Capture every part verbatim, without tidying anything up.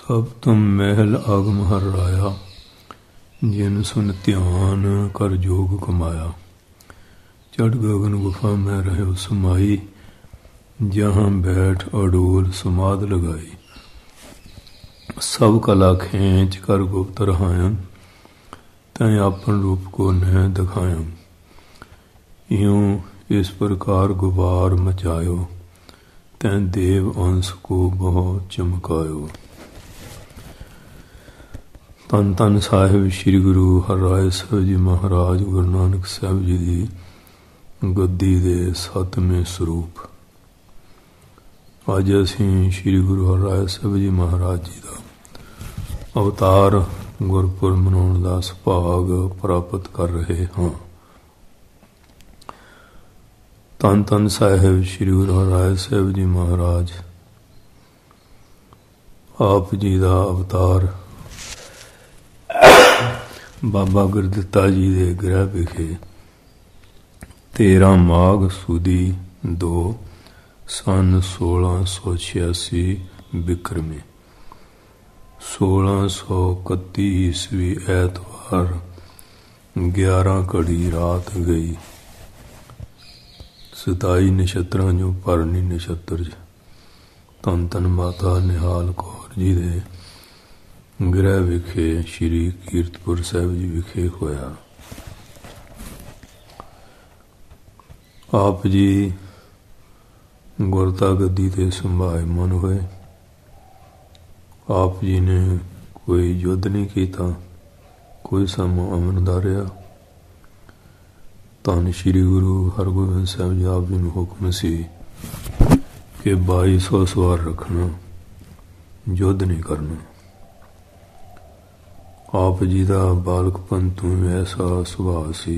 ਅਬ ਤੁਮ ਮਹਿਲ ਆਗਮ ਹਰ ਰਾਇਆ, ਜਿਨ ਸੁਨ ਧਿਆਨ ਕਰ ਜੋਗ ਕਮਾਇਆ। ਚੜ ਗਗਨ ਗੁਫਾ ਮੈਂ ਰਹਿਓ ਸਮਾਈ, ਜਹਾਂ ਬੈਠ ਅਡੋਲ ਸਮਾਧ ਲਗਾਈ। सब कला खेच कर गुप्त रहायन, तय आपन रूप को न दिखायम। यूं इस प्रकार गुबार मचायो, तय देव अंश को बहुत चमकायो। तन तन साहिब श्री गुरु हरराय साहिब जी महाराज गुरु नानक साहिब जी की गद्दी दे सतवें सरूप। अज असीं श्री गुरु हरराय साहिब जी महाराज जी का अवतार गुरपुर मनाउण दा सुभाग प्राप्त कर रहे हाँ। धन धन साहिब श्री गुरु हरराय साहिब जी महाराज आप जी का अवतार बाबा गुरदित्ता जी के गृह विखे तेरह माघ सुदी दो सन सोलह सौ छियासी बिक्रमी सोलह सौ इकती ईस्वी ऐतवार ग्यारह घड़ी रात गई। सताई नक्षत्रों जो भरनी नक्षत्र धन धन माता निहाल कौर जी दे गृह विखे श्री कीरतपुर साहिब जी विखे होया। आप जी गुरता गद्दी ते संभायमान होए। आप जी ने कोई युद्ध नहीं किया, कोई समा अमन धारिया। धन श्री गुरु हरगोबिंद साहब जी आप जी ने हुक्म सी कि बाई सौ सवार रखना, युद्ध नहीं करना। आप जी का बालकपन तो ऐसा सुभाव सी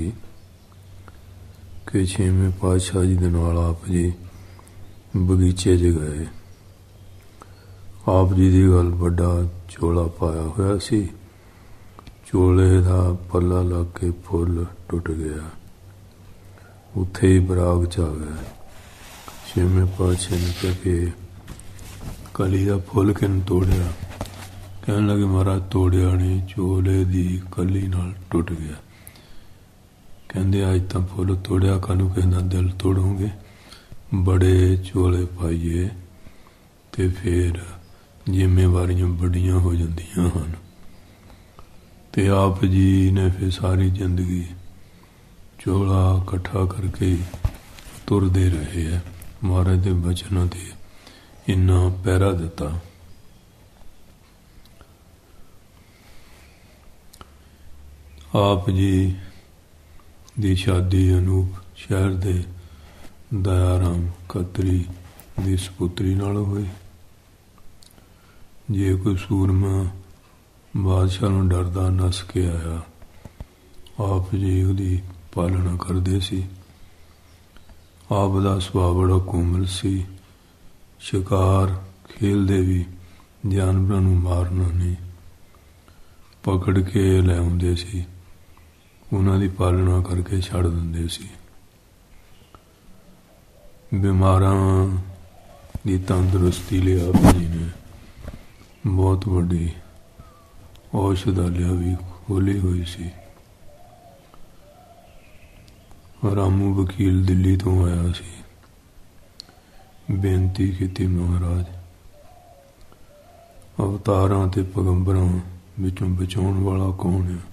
कि छेवें पातशाह जी दे नाल आप जी बगीचे च गए। आप जी की गल बड़ा चोला पाया होया सी, चोले का पल्ला लग के फुल टुट गया, उत्थे ही बराग च आ गया। छेवें पातशाह ने कहा कि कली का फुल किन तोड़िया? कहने लगे महाराज तोड़िया नहीं, चोले की कली नाल टुट गया। कहते अज तो फुल तोड़िया, कल किसी का दिल तोड़ोगे। बड़े चोले पाइए तो फिर जिम्मेवारियां बड़ियां हो जांदियां हन। ते आप जी ने फिर सारी जिंदगी चोला इकट्ठा करके तुरदे रहे है। महाराज के बचनों से इन्ना पैरा दिता। आप जी की शादी अनूप शहर के दयाराम खत्री की सपुत्री नाल हुई। जे कोई सूरमा बादशाह नूं डरदा नस के आया, आप जी उसकी पालना करते सी। आप दा सुभाव बड़ा कोमल सी, शिकार खेलते भी जानवरों नूं मारना नहीं, पकड़ के लै आउंदे सी, उन्हां दी पालना करके छड़ दिंदे सी। बीमारां दी तंदुरुस्ती लिए आप जी ने बहुत बड़ी औषधालय भी खोली हुई सी। रामू वकील दिल्ली तो आया सी, बेनती की महाराज अवतारां ते पैगंबरां विचों बचाउण वाला कौन है?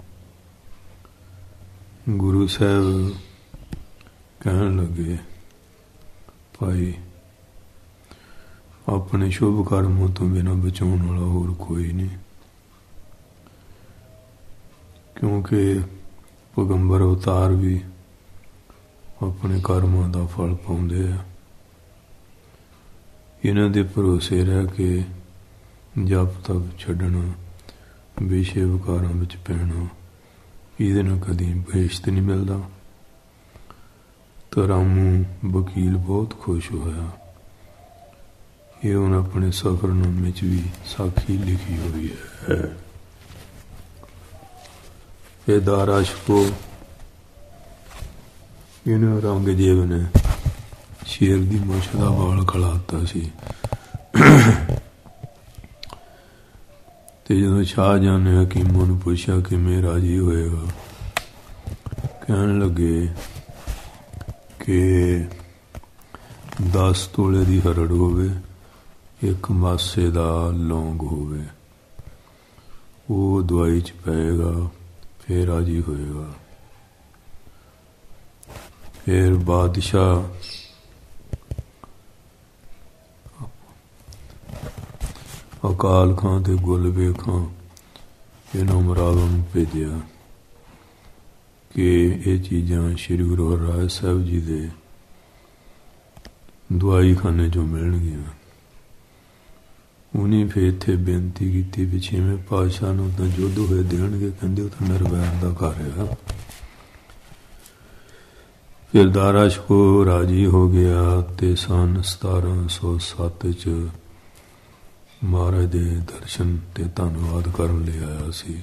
गुरु साहब कहन लगे भाई अपने शुभ कर्मों तो बिना बचाने वाला होर कोई नहीं, क्योंकि पैगंबर अवतार भी अपने कर्मों का फल पाउंदे आ। इन्हां दे भरोसे रह के जप तप छड्डना, विषय विकारां विच पैना, इहदे नाल कदी बेइज्जत नहीं मिलदा। तो रामू वकील बहुत खुश होया। ये उन्हें अपने सफरनामे च भी साखी लिखी हुई है। ये दाराशको इन्हें औरंगजेब ने शेर की मुछ का वाल खड़ाता सी। ਤੇ ਜਦੋਂ ਸ਼ਾਹਜਹਾਂ ਨੇ ਹਕੀਮਾਂ ਨੂੰ ਪੁੱਛਿਆ ਕਿਵੇਂ ਰਾਜੀ ਹੋਏਗਾ, ਕਹਿਣ ਲੱਗੇ ਕਿ ਦਸ ਤੋਲੇ ਦੀ ਹਰੜ ਹੋਵੇ, ਇੱਕ ਮਾਸੇ ਦਾ ਲੌਂਗ ਹੋਵੇ, ਉਹ ਦਵਾਈ 'ਚ ਪਏਗਾ, ਫਿਰ ਰਾਜੀ ਹੋਏਗਾ। ਫਿਰ ਬਾਦਸ਼ਾਹ ਅਕਾਲ ਖਾਂ ਤੇ ਗੁਲਬੇ ਖਾਂ ਇਹਨਾਂ ਮੁਰਾਦਾਂ ਨੂੰ ਭੇਜਿਆ ਕਿ ਇਹ ਚੀਜ਼ਾਂ ਸ਼੍ਰੀ ਗੁਰੂ ਹਰਿਰਾਏ ਸਾਹਿਬ ਜੀ ਦੇ ਦਵਾਈ ਖਾਨੇ 'ਚੋਂ ਮਿਲਣਗੀਆਂ। ਉਹਨੇ ਫਿਰ ਇੱਥੇ ਬੇਨਤੀ ਕੀਤੀ ਵੀ ਛੇਵੇਂ ਪਾਤਸ਼ਾਹ ਨੂੰ ਤਾਂ ਯੁੱਧ ਹੋਏ ਦੇਣਗੇ, ਕਹਿੰਦੇ ਉਹ ਤਾਂ ਨਿਰਵੈਰ ਦਾ ਘਰ ਹੈ। ਫਿਰ ਦਾਰਾ ਸ਼ਕੋਹ ਰਾਜੀ ਹੋ ਗਿਆ ਤੇ ਸੰਨ ਸਤਾਰਾਂ ਸੌ ਸੱਤ 'ਚ ਮਹਾਰਾਜ ਦੇ ਦਰਸ਼ਨ ਤੇ ਧੰਨਵਾਦ ਕਰਨ ਲਈ ਆਇਆ ਸੀ।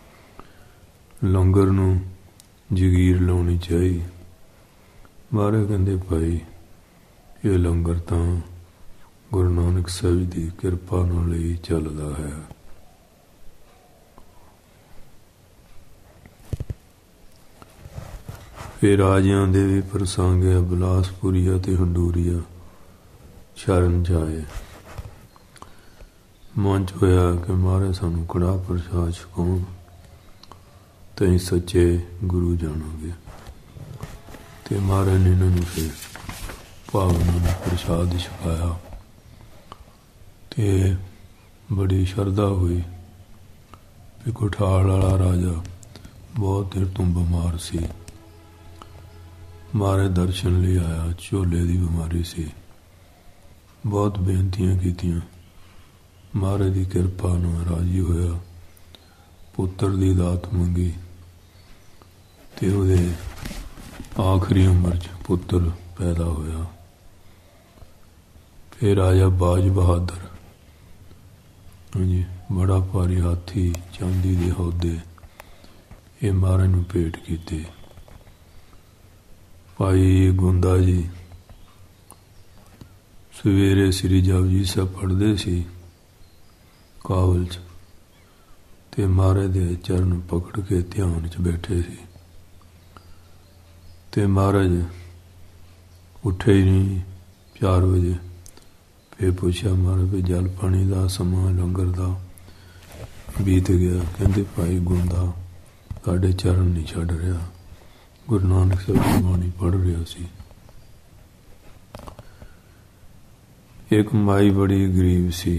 ਲੰਗਰ ਨੂੰ ਜਗੀਰ ਲਾਉਣੀ ਚਾਹੀ। ਮਹਾਰਾਜ ਕਹਿੰਦੇ ਭਾਈ ਇਹ ਲੰਗਰ ਤਾਂ ਗੁਰੂ ਨਾਨਕ ਸਾਹਿਬ ਦੀ ਕਿਰਪਾ ਨਾਲ ਹੀ ਚੱਲਦਾ ਹੈ। ਫਿਰ ਰਾਜਿਆਂ ਦੇ ਵੀ ਪ੍ਰਸੰਗ ਹੈ, ਬਿਲਾਸਪੁਰੀਆ ਤੇ ਹੰਡੂਰੀਆ ਸ਼ਰਨ ਜਾਏ। ਮਨ 'ਚ ਹੋਇਆ ਕਿ ਮਹਾਰਾਜ ਸਾਨੂੰ ਕੜਾਹ ਪ੍ਰਸ਼ਾਦ ਛਕਾਉਣ ਤੇ ਅਸੀਂ ਸੱਚੇ ਗੁਰੂ ਜਾਣਾਂਗੇ। ਤੇ ਮਹਾਰਾਜ ਨੇ ਇਹਨਾਂ ਨੂੰ ਫਿਰ ਭਾਵਨਾ ਨੂੰ ਪ੍ਰਸ਼ਾਦ ਛਕਾਇਆ ਤੇ ਬੜੀ ਸ਼ਰਧਾ ਹੋਈ ਵੀ ਕੋਠਾਲ ਵਾਲਾ ਰਾਜਾ ਬਹੁਤ ਦੇਰ ਤੋਂ ਬਿਮਾਰ ਸੀ। ਮਹਾਰਾਜ ਦਰਸ਼ਨ ਲਈ ਆਇਆ, ਝੋਲੇ ਦੀ ਬਿਮਾਰੀ ਸੀ। ਬਹੁਤ ਬੇਨਤੀਆਂ ਕੀਤੀਆਂ, ਮਹਾਰਾਜ ਦੀ ਕਿਰਪਾ ਨਾਲ ਰਾਜੀ ਹੋਇਆ। ਪੁੱਤਰ ਦੀ ਦਾਤ ਮੰਗੀ ਤੇ ਉਹਦੇ ਆਖਰੀ ਉਮਰ 'ਚ ਪੁੱਤਰ ਪੈਦਾ ਹੋਇਆ। ਫਿਰ ਆਇਆ ਬਾਜ ਬਹਾਦਰ, ਹਾਂਜੀ, ਬੜਾ ਭਾਰੀ ਹਾਥੀ, ਚਾਂਦੀ ਦੇ ਅਹੁਦੇ, ਇਹ ਮਹਾਰਾਜ ਨੂੰ ਭੇਟ ਕੀਤੇ। ਭਾਈ ਗੁੰਦਾ ਜੀ ਸਵੇਰੇ ਸ੍ਰੀ ਜਪਜੀ ਸਾਹਿਬ ਪੜ੍ਹਦੇ ਸੀ ਕਾਬਲ 'ਚ, ਤੇ ਮਹਾਰਾਜ ਦੇ ਚਰਨ ਪਕੜ ਕੇ ਧਿਆਨ 'ਚ ਬੈਠੇ ਸੀ। ਤੇ ਮਹਾਰਾਜ ਉੱਠੇ ਹੀ ਨਹੀਂ ਚਾਰ ਵਜੇ। ਫਿਰ ਪੁੱਛਿਆ ਮਹਾਰਾਜ ਵੀ ਜਲ ਪਾਣੀ ਦਾ ਸਮਾਂ ਲੰਗਰ ਦਾ ਬੀਤ ਗਿਆ। ਕਹਿੰਦੇ ਭਾਈ ਗੁੰਦਾ ਸਾਡੇ ਚਰਨ ਨਹੀਂ ਛੱਡ ਰਿਹਾ, ਗੁਰੂ ਨਾਨਕ ਸਾਹਿਬ ਦੀ ਬਾਣੀ ਪੜ੍ਹ ਰਿਹਾ ਸੀ। ਇੱਕ ਮਾਈ ਬੜੀ ਗਰੀਬ ਸੀ।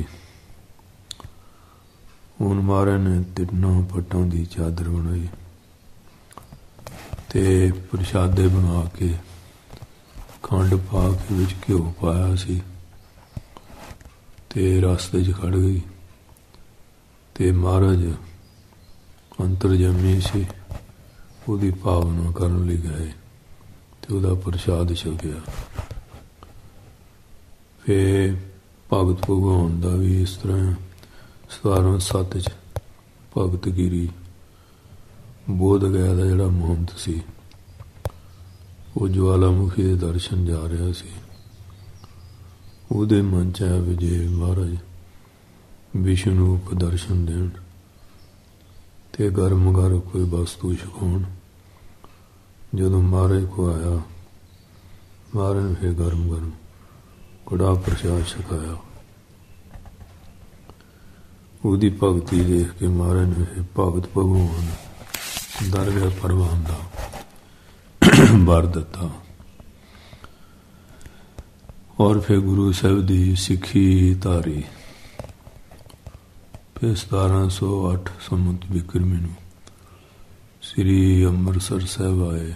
ਹੁਣ ਮਹਾਰਾਜ ਨੇ ਤਿੰਨਾਂ ਪੱਟਾਂ ਦੀ ਚਾਦਰ ਬਣਾਈ ਤੇ ਪ੍ਰਸ਼ਾਦੇ ਬਣਾ ਕੇ ਖੰਡ ਪਾ ਕੇ ਵਿੱਚ ਘਿਓ ਪਾਇਆ ਸੀ ਤੇ ਰਸਤੇ 'ਚ ਖੜ ਗਈ। ਤੇ ਮਹਾਰਾਜ ਅੰਤਰਜਾਮੀ ਸੀ, ਉਹਦੀ ਭਾਵਨਾ ਕਰਨ ਲਈ ਗਏ ਤੇ ਉਹਦਾ ਪ੍ਰਸ਼ਾਦ ਛਕਿਆ। ਫਿਰ ਭਗਤ ਭਗਵਾਨ ਦਾ ਵੀ ਇਸ ਤਰ੍ਹਾਂ ਸਤਾਰਾਂ ਸੱਤ 'ਚ ਭਗਤ ਗਿਰੀ ਬੋਧ ਗਿਆ ਦਾ ਜਿਹੜਾ ਮਹੰਤ ਸੀ, ਉਹ ਜਵਾਲਾਮੁਖੀ ਦੇ ਦਰਸ਼ਨ ਜਾ ਰਿਹਾ ਸੀ। ਉਹਦੇ ਮਨ 'ਚ ਆਇਆ ਵੀ ਜੇ ਮਹਾਰਾਜ ਵਿਸ਼ਨੂੰ ਰੂਪ ਦਰਸ਼ਨ ਦੇਣ ਤੇ ਗਰਮ ਗਰਮ ਕੋਈ ਵਸਤੂ ਛਕਾਉਣ। ਜਦੋਂ ਮਹਾਰਾਜ ਕੋ ਆਇਆ, ਮਹਾਰਾਜ ਨੇ ਫਿਰ ਗਰਮ ਗਰਮ ਕੜਾਹ ਪ੍ਰਸ਼ਾਦ ਛਕਾਇਆ। ਉਹਦੀ ਭਗਤੀ ਦੇਖ ਕੇ ਮਹਾਰਾਜ ਨੇ ਫਿਰ ਭਗਤ ਭਗਵਾਨ ਦਰਗਾਹ ਪ੍ਰਵਾਨ ਦਾ ਵਰ ਦਿੱਤਾ। ਔਰ ਫਿਰ ਗੁਰੂ ਸਾਹਿਬ ਦੀ ਸਿੱਖੀ ਧਾਰੀ। ਫਿਰ ਸਤਾਰਾਂ ਸੌ ਅੱਠ ਸੰਮਤ ਬਿਕਰਮੀ ਨੂੰ ਸ੍ਰੀ ਅੰਮ੍ਰਿਤਸਰ ਸਾਹਿਬ ਆਏ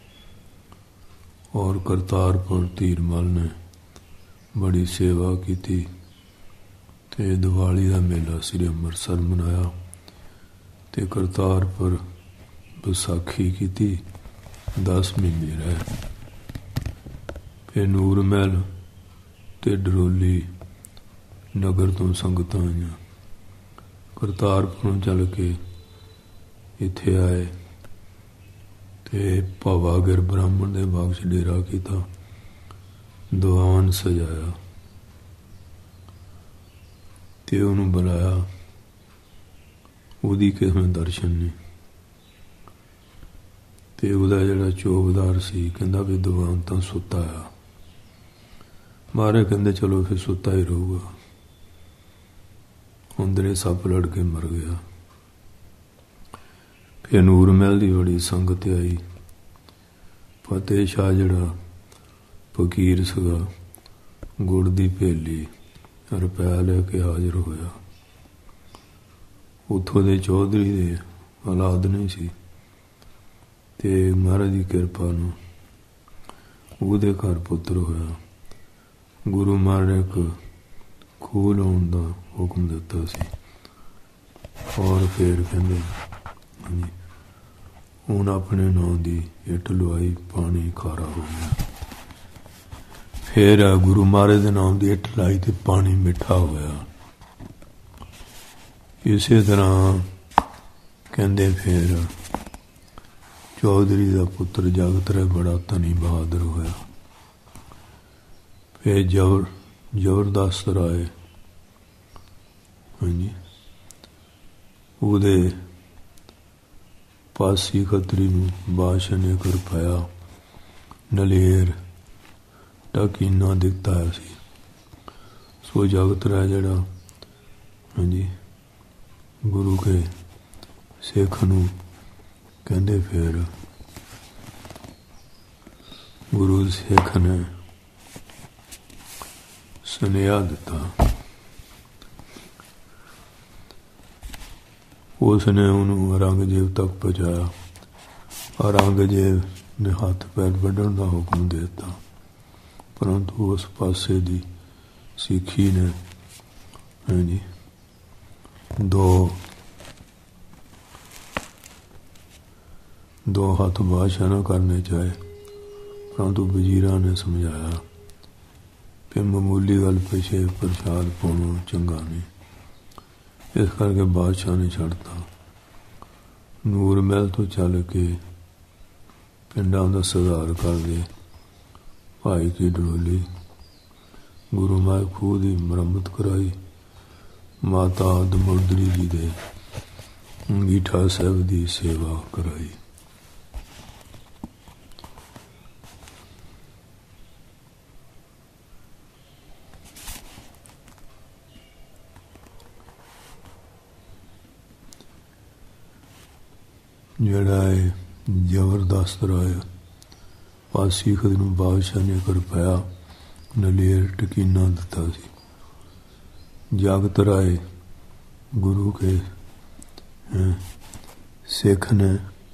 ਔਰ ਕਰਤਾਰਪੁਰ ਧੀਰਮਲ ਨੇ ਬੜੀ ਸੇਵਾ ਕੀਤੀ ਤੇ ਦੀਵਾਲੀ ਦਾ ਮੇਲਾ ਸ੍ਰੀ ਅੰਮ੍ਰਿਤਸਰ ਮਨਾਇਆ ਤੇ ਕਰਤਾਰਪੁਰ ਵਿਸਾਖੀ ਕੀਤੀ। ਦਸ ਮਹੀਨੇ ਰਹੇ। ਫਿਰ ਨੂਰ ਮਹਿਲ ਤੇ ਡਰੋਲੀ ਨਗਰ ਤੋਂ ਸੰਗਤਾਂ ਆਈਆਂ, ਕਰਤਾਰਪੁਰੋਂ ਚੱਲ ਕੇ ਇੱਥੇ ਆਏ ਤੇ ਭਾਵਾਗਰ ਬ੍ਰਾਹਮਣ ਦੇ ਬਾਗ 'ਚ ਡੇਰਾ ਕੀਤਾ, ਦੀਵਾਨ ਸਜਾਇਆ ਤੇ ਉਹਨੂੰ ਬੁਲਾਇਆ ਉਹਦੀ ਕਿਸੇ ਦਰਸ਼ਨ ਨਹੀਂ। ਤੇ ਉਹਦਾ ਜਿਹੜਾ ਚੌਕੀਦਾਰ ਸੀ ਕਹਿੰਦਾ ਵੀ ਦੀਵਾਨ ਤਾਂ ਸੁੱਤਾ ਆ। ਮਹਾਰਾਜ ਕਹਿੰਦੇ ਚਲੋ ਫਿਰ ਸੁੱਤਾ ਹੀ ਰਹੂਗਾ। ਅੰਦਰੇ ਸੱਪ ਲੜ ਕੇ ਮਰ ਗਿਆ। ਫਿਰ ਨੂਰ ਮਹਿਲ ਦੀ ਬੜੀ ਸੰਗਤ ਆਈ। ਫਤਿਹ ਸ਼ਾਹ ਜਿਹੜਾ ਫਕੀਰ ਸੀਗਾ, ਗੁੜ ਦੀ ਭੇਲੀ ਰੁਪਇਆ ਲੈ ਕੇ ਹਾਜ਼ਰ ਹੋਇਆ। ਉੱਥੋਂ ਦੇ ਚੌਧਰੀ ਦੇ ਔਲਾਦ ਨਹੀਂ ਸੀ, ਤੇ ਮਹਾਰਾਜ ਦੀ ਕਿਰਪਾ ਨੂੰ ਉਹਦੇ ਘਰ ਪੁੱਤਰ ਹੋਇਆ। ਗੁਰੂ ਮਹਾਰਾਜ ਨੇ ਇੱਕ ਖੂਹ ਲਾਉਣ ਦਾ ਹੁਕਮ ਦਿੱਤਾ ਸੀ। ਔਰ ਫਿਰ ਕਹਿੰਦੇ ਹਾਂਜੀ ਹੁਣ ਆਪਣੇ ਨਾਂ ਦੀ ਇੱਟ ਲਵਾਈ, ਪਾਣੀ ਖਾਰਾ ਹੋ ਗਿਆ। ਫਿਰ ਗੁਰੂ ਮਹਾਰਾਜ ਦੇ ਨਾਮ ਦੀ ਇੱਟ ਲਾਈ ਤੇ ਪਾਣੀ ਮਿੱਠਾ ਹੋਇਆ। ਇਸੇ ਤਰ੍ਹਾਂ ਕਹਿੰਦੇ ਫਿਰ ਚੌਧਰੀ ਦਾ ਪੁੱਤਰ ਜਗਤ ਰਾਏ ਬੜਾ ਧਨੀ ਬਹਾਦਰ ਹੋਇਆ। ਫਿਰ ਜ਼ਬਰ ਜ਼ਬਰਦਸਤ ਰਾਏ ਹਾਂਜੀ ਉਹਦੇ ਪਾਸੀ ਖੱਤਰੀ ਨੂੰ ਬਾਦਸ਼ਾਹ ਨੇ ਕਰ ਪਾਇਆ ਨਲੇਰ ਟਕੀਨਾ ਦਿੱਤਾ ਸੀ। ਸੋ ਜਗਤ ਰਾਏ ਜਿਹੜਾ ਹਾਂਜੀ ਗੁਰੂ ਕੇ ਸਿੱਖ ਨੂੰ ਕਹਿੰਦੇ ਫਿਰ ਗੁਰੂ ਸਿੱਖ ਨੇ ਸੁਨੇਹਾ ਦਿੱਤਾ। ਉਸ ਨੇ ਉਹਨੂੰ ਔਰੰਗਜ਼ੇਬ ਤੱਕ ਪਹੁੰਚਾਇਆ। ਔਰੰਗਜ਼ੇਬ ਨੇ ਹੱਥ ਪੈਰ ਵੱਢਣ ਦਾ ਹੁਕਮ ਦੇ ਦਿੱਤਾ, ਪਰੰਤੂ ਉਸ ਪਾਸੇ ਦੀ ਸਿੱਖੀ ਨੇ ਹਾਂਜੀ ਦੋ ਦੋ ਹੱਥ ਬਾਦਸ਼ਾਹ ਨਾ ਕਰਨੇ ਚਾਹੇ, ਪਰੰਤੂ ਵਜ਼ੀਰਾਂ ਨੇ ਸਮਝਾਇਆ ਕਿ ਮਾਮੂਲੀ ਗੱਲ ਪਿੱਛੇ ਪ੍ਰਸ਼ਾਦ ਪਾਉਣਾ ਚੰਗਾ ਨਹੀਂ। ਇਸ ਕਰਕੇ ਬਾਦਸ਼ਾਹ ਨੇ ਛੱਡਤਾ। ਨੂਰ ਮਹਿਲ ਤੋਂ ਚੱਲ ਕੇ ਪਿੰਡਾਂ ਦਾ ਸੁਧਾਰ ਕਰਦੇ ਭਾਈ ਕੀ ਡੋਲੀ ਗੁਰੂ ਮਹਾਰਾਜ ਖੂਹ ਦੀ ਮੁਰੰਮਤ ਕਰਾਈ। ਮਾਤਾ ਦਮੋਦਰੀ ਜੀ ਦੇ ਅੰਗੀਠਾ ਸਾਹਿਬ ਦੀ ਸੇਵਾ ਕਰਾਈ। ਜਿਹੜਾ ਹੈ ਜ਼ਬਰਦਸਤ ਰਾਏ ਪਾਸੀ ਖੁਦ ਨੂੰ ਬਾਦਸ਼ਾਹ ਨੇ ਕਰ ਪਾਇਆ ਨਲੇਰ ਟਕੀਨਾ ਦਿੱਤਾ ਸੀ। ਜਗਤ ਰਾਏ ਗੁਰੂ ਕੇ ਸਿੱਖ ਨੇ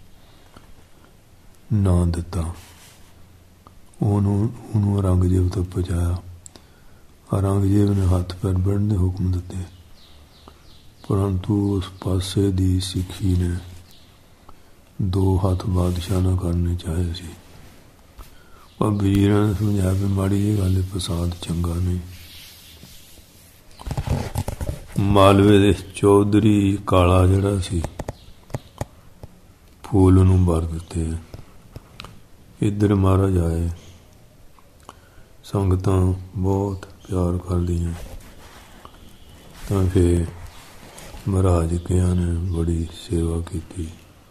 ਨਾਂ ਦਿੱਤਾ। ਉਹਨੂੰ ਉਹਨੂੰ ਔਰੰਗਜ਼ੇਬ ਤੱਕ ਪਹੁੰਚਾਇਆ। ਔਰੰਗਜ਼ੇਬ ਨੇ ਹੱਥ ਪੈਰ ਵੱਢਣ ਦੇ ਹੁਕਮ ਦਿੱਤੇ, ਪਰੰਤੂ ਉਸ ਪਾਸੇ ਦੀ ਸਿੱਖੀ ਨੇ ਦੋ ਹੱਥ ਬਾਦਸ਼ਾਹ ਨਾ ਕਰਨੇ ਚਾਹੇ ਸੀ। ਪਰ ਵਜ਼ੀਰਾਂ ਨੇ ਸਮਝਾਇਆ ਵੀ ਮਾੜੀ ਜਿਹੀ ਗੱਲ ਪ੍ਰਸਾਦ ਚੰਗਾ ਨਹੀਂ। ਮਾਲਵੇ ਦੇ ਚੌਧਰੀ ਕਾਲਾ ਜਿਹੜਾ ਸੀ ਫੂਲ ਨੂੰ ਵਰ ਦਿੱਤੇ। ਇੱਧਰ ਮਹਾਰਾਜ ਆਏ, ਸੰਗਤਾਂ ਬਹੁਤ ਪਿਆਰ ਕਰਦੀਆਂ, ਤਾਂ ਫਿਰ ਮਹਾਰਾਜ ਕਿਆਂ ਨੇ ਬੜੀ ਸੇਵਾ ਕੀਤੀ।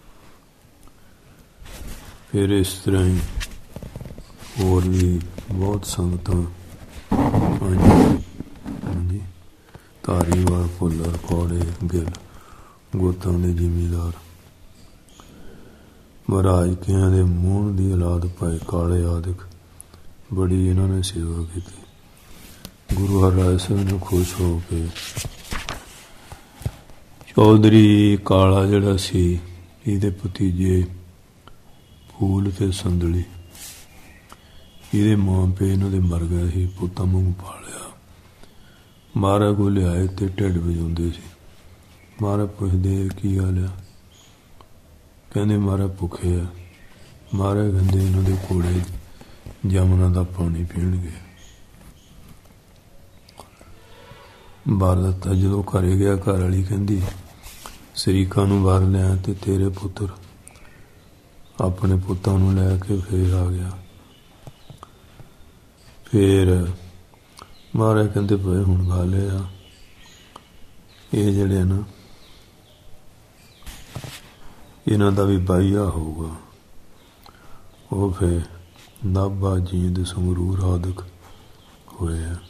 ਫਿਰ ਇਸ ਤਰ੍ਹਾਂ ਹੀ ਹੋਰ ਵੀ ਬਹੁਤ ਸੰਗਤਾਂ ਹਾਂਜੀ ਹਾਂਜੀ ਧਾਰੀਵਾਲ ਭੁੱਲਰ ਕੌੜੇ ਗਿੱਲ ਗੋਤਾਂ ਦੇ ਜ਼ਿਮੀਦਾਰ ਮਹਾਰਾਜ ਕਿਆਂ ਦੇ ਮੂੰਹ ਦੀ ਔਲਾਦ ਭਾਈ ਕਾਲੇ ਆਦਿਕ ਬੜੀ ਇਹਨਾਂ ਨੇ ਸੇਵਾ ਕੀਤੀ। ਗੁਰੂ ਹਰਿਰਾਏ ਸਿੰਘ ਨੂੰ ਖੁਸ਼ ਹੋ ਕੇ ਚੌਧਰੀ ਕਾਲਾ ਜਿਹੜਾ ਸੀ ਇਹਦੇ ਭਤੀਜੇ ਫੂਲ ਤੇ ਸੰਦਲੀ ਇਹਦੇ ਮਾਂ ਪਿਓ ਇਹਨਾਂ ਦੇ ਮਰ ਗਏ ਸੀ। ਪੁੱਤਾਂ ਵਾਂਗੂ ਪਾਲਿਆ। ਮਹਾਰਾਜ ਕੋਲ ਲਿਆਏ ਤੇ ਢਿੱਡ ਵਜਾਉਂਦੇ ਸੀ। ਮਹਾਰਾਜ ਪੁੱਛਦੇ ਕੀ ਹਾਲ ਆ? ਕਹਿੰਦੇ ਮਹਾਰਾਜ ਭੁੱਖੇ ਆ। ਮਹਾਰਾਜ ਕਹਿੰਦੇ ਇਹਨਾਂ ਦੇ ਘੋੜੇ ਜਮਨਾ ਦਾ ਪਾਣੀ ਪੀਣਗੇ। ਬਾਹਰ ਦਿੱਤਾ। ਜਦੋਂ ਘਰੇ ਗਿਆ ਘਰ ਵਾਲੀ ਕਹਿੰਦੀ ਸ਼ਰੀਕਾਂ ਨੂੰ ਬਾਹਰ ਲਿਆ ਤੇ ਤੇਰੇ ਪੁੱਤਰ ਆਪਣੇ ਪੁੱਤਾਂ ਨੂੰ ਲੈ ਕੇ ਫੇਰ ਆ ਗਿਆ। ਫਿਰ ਮਹਾਰਾਜ ਕਹਿੰਦੇ ਪਏ ਹੁਣ ਗੱਲ ਇਹ ਆ, ਇਹ ਜਿਹੜੇ ਨਾ ਇਹਨਾਂ ਦਾ ਵੀ ਬਾਈਆ ਹੋਊਗਾ। ਉਹ ਫਿਰ ਨਾਭਾ, ਜੀਂਦ, ਸੰਗਰੂਰ ਆਦਿਕ ਹੋਏ ਆ।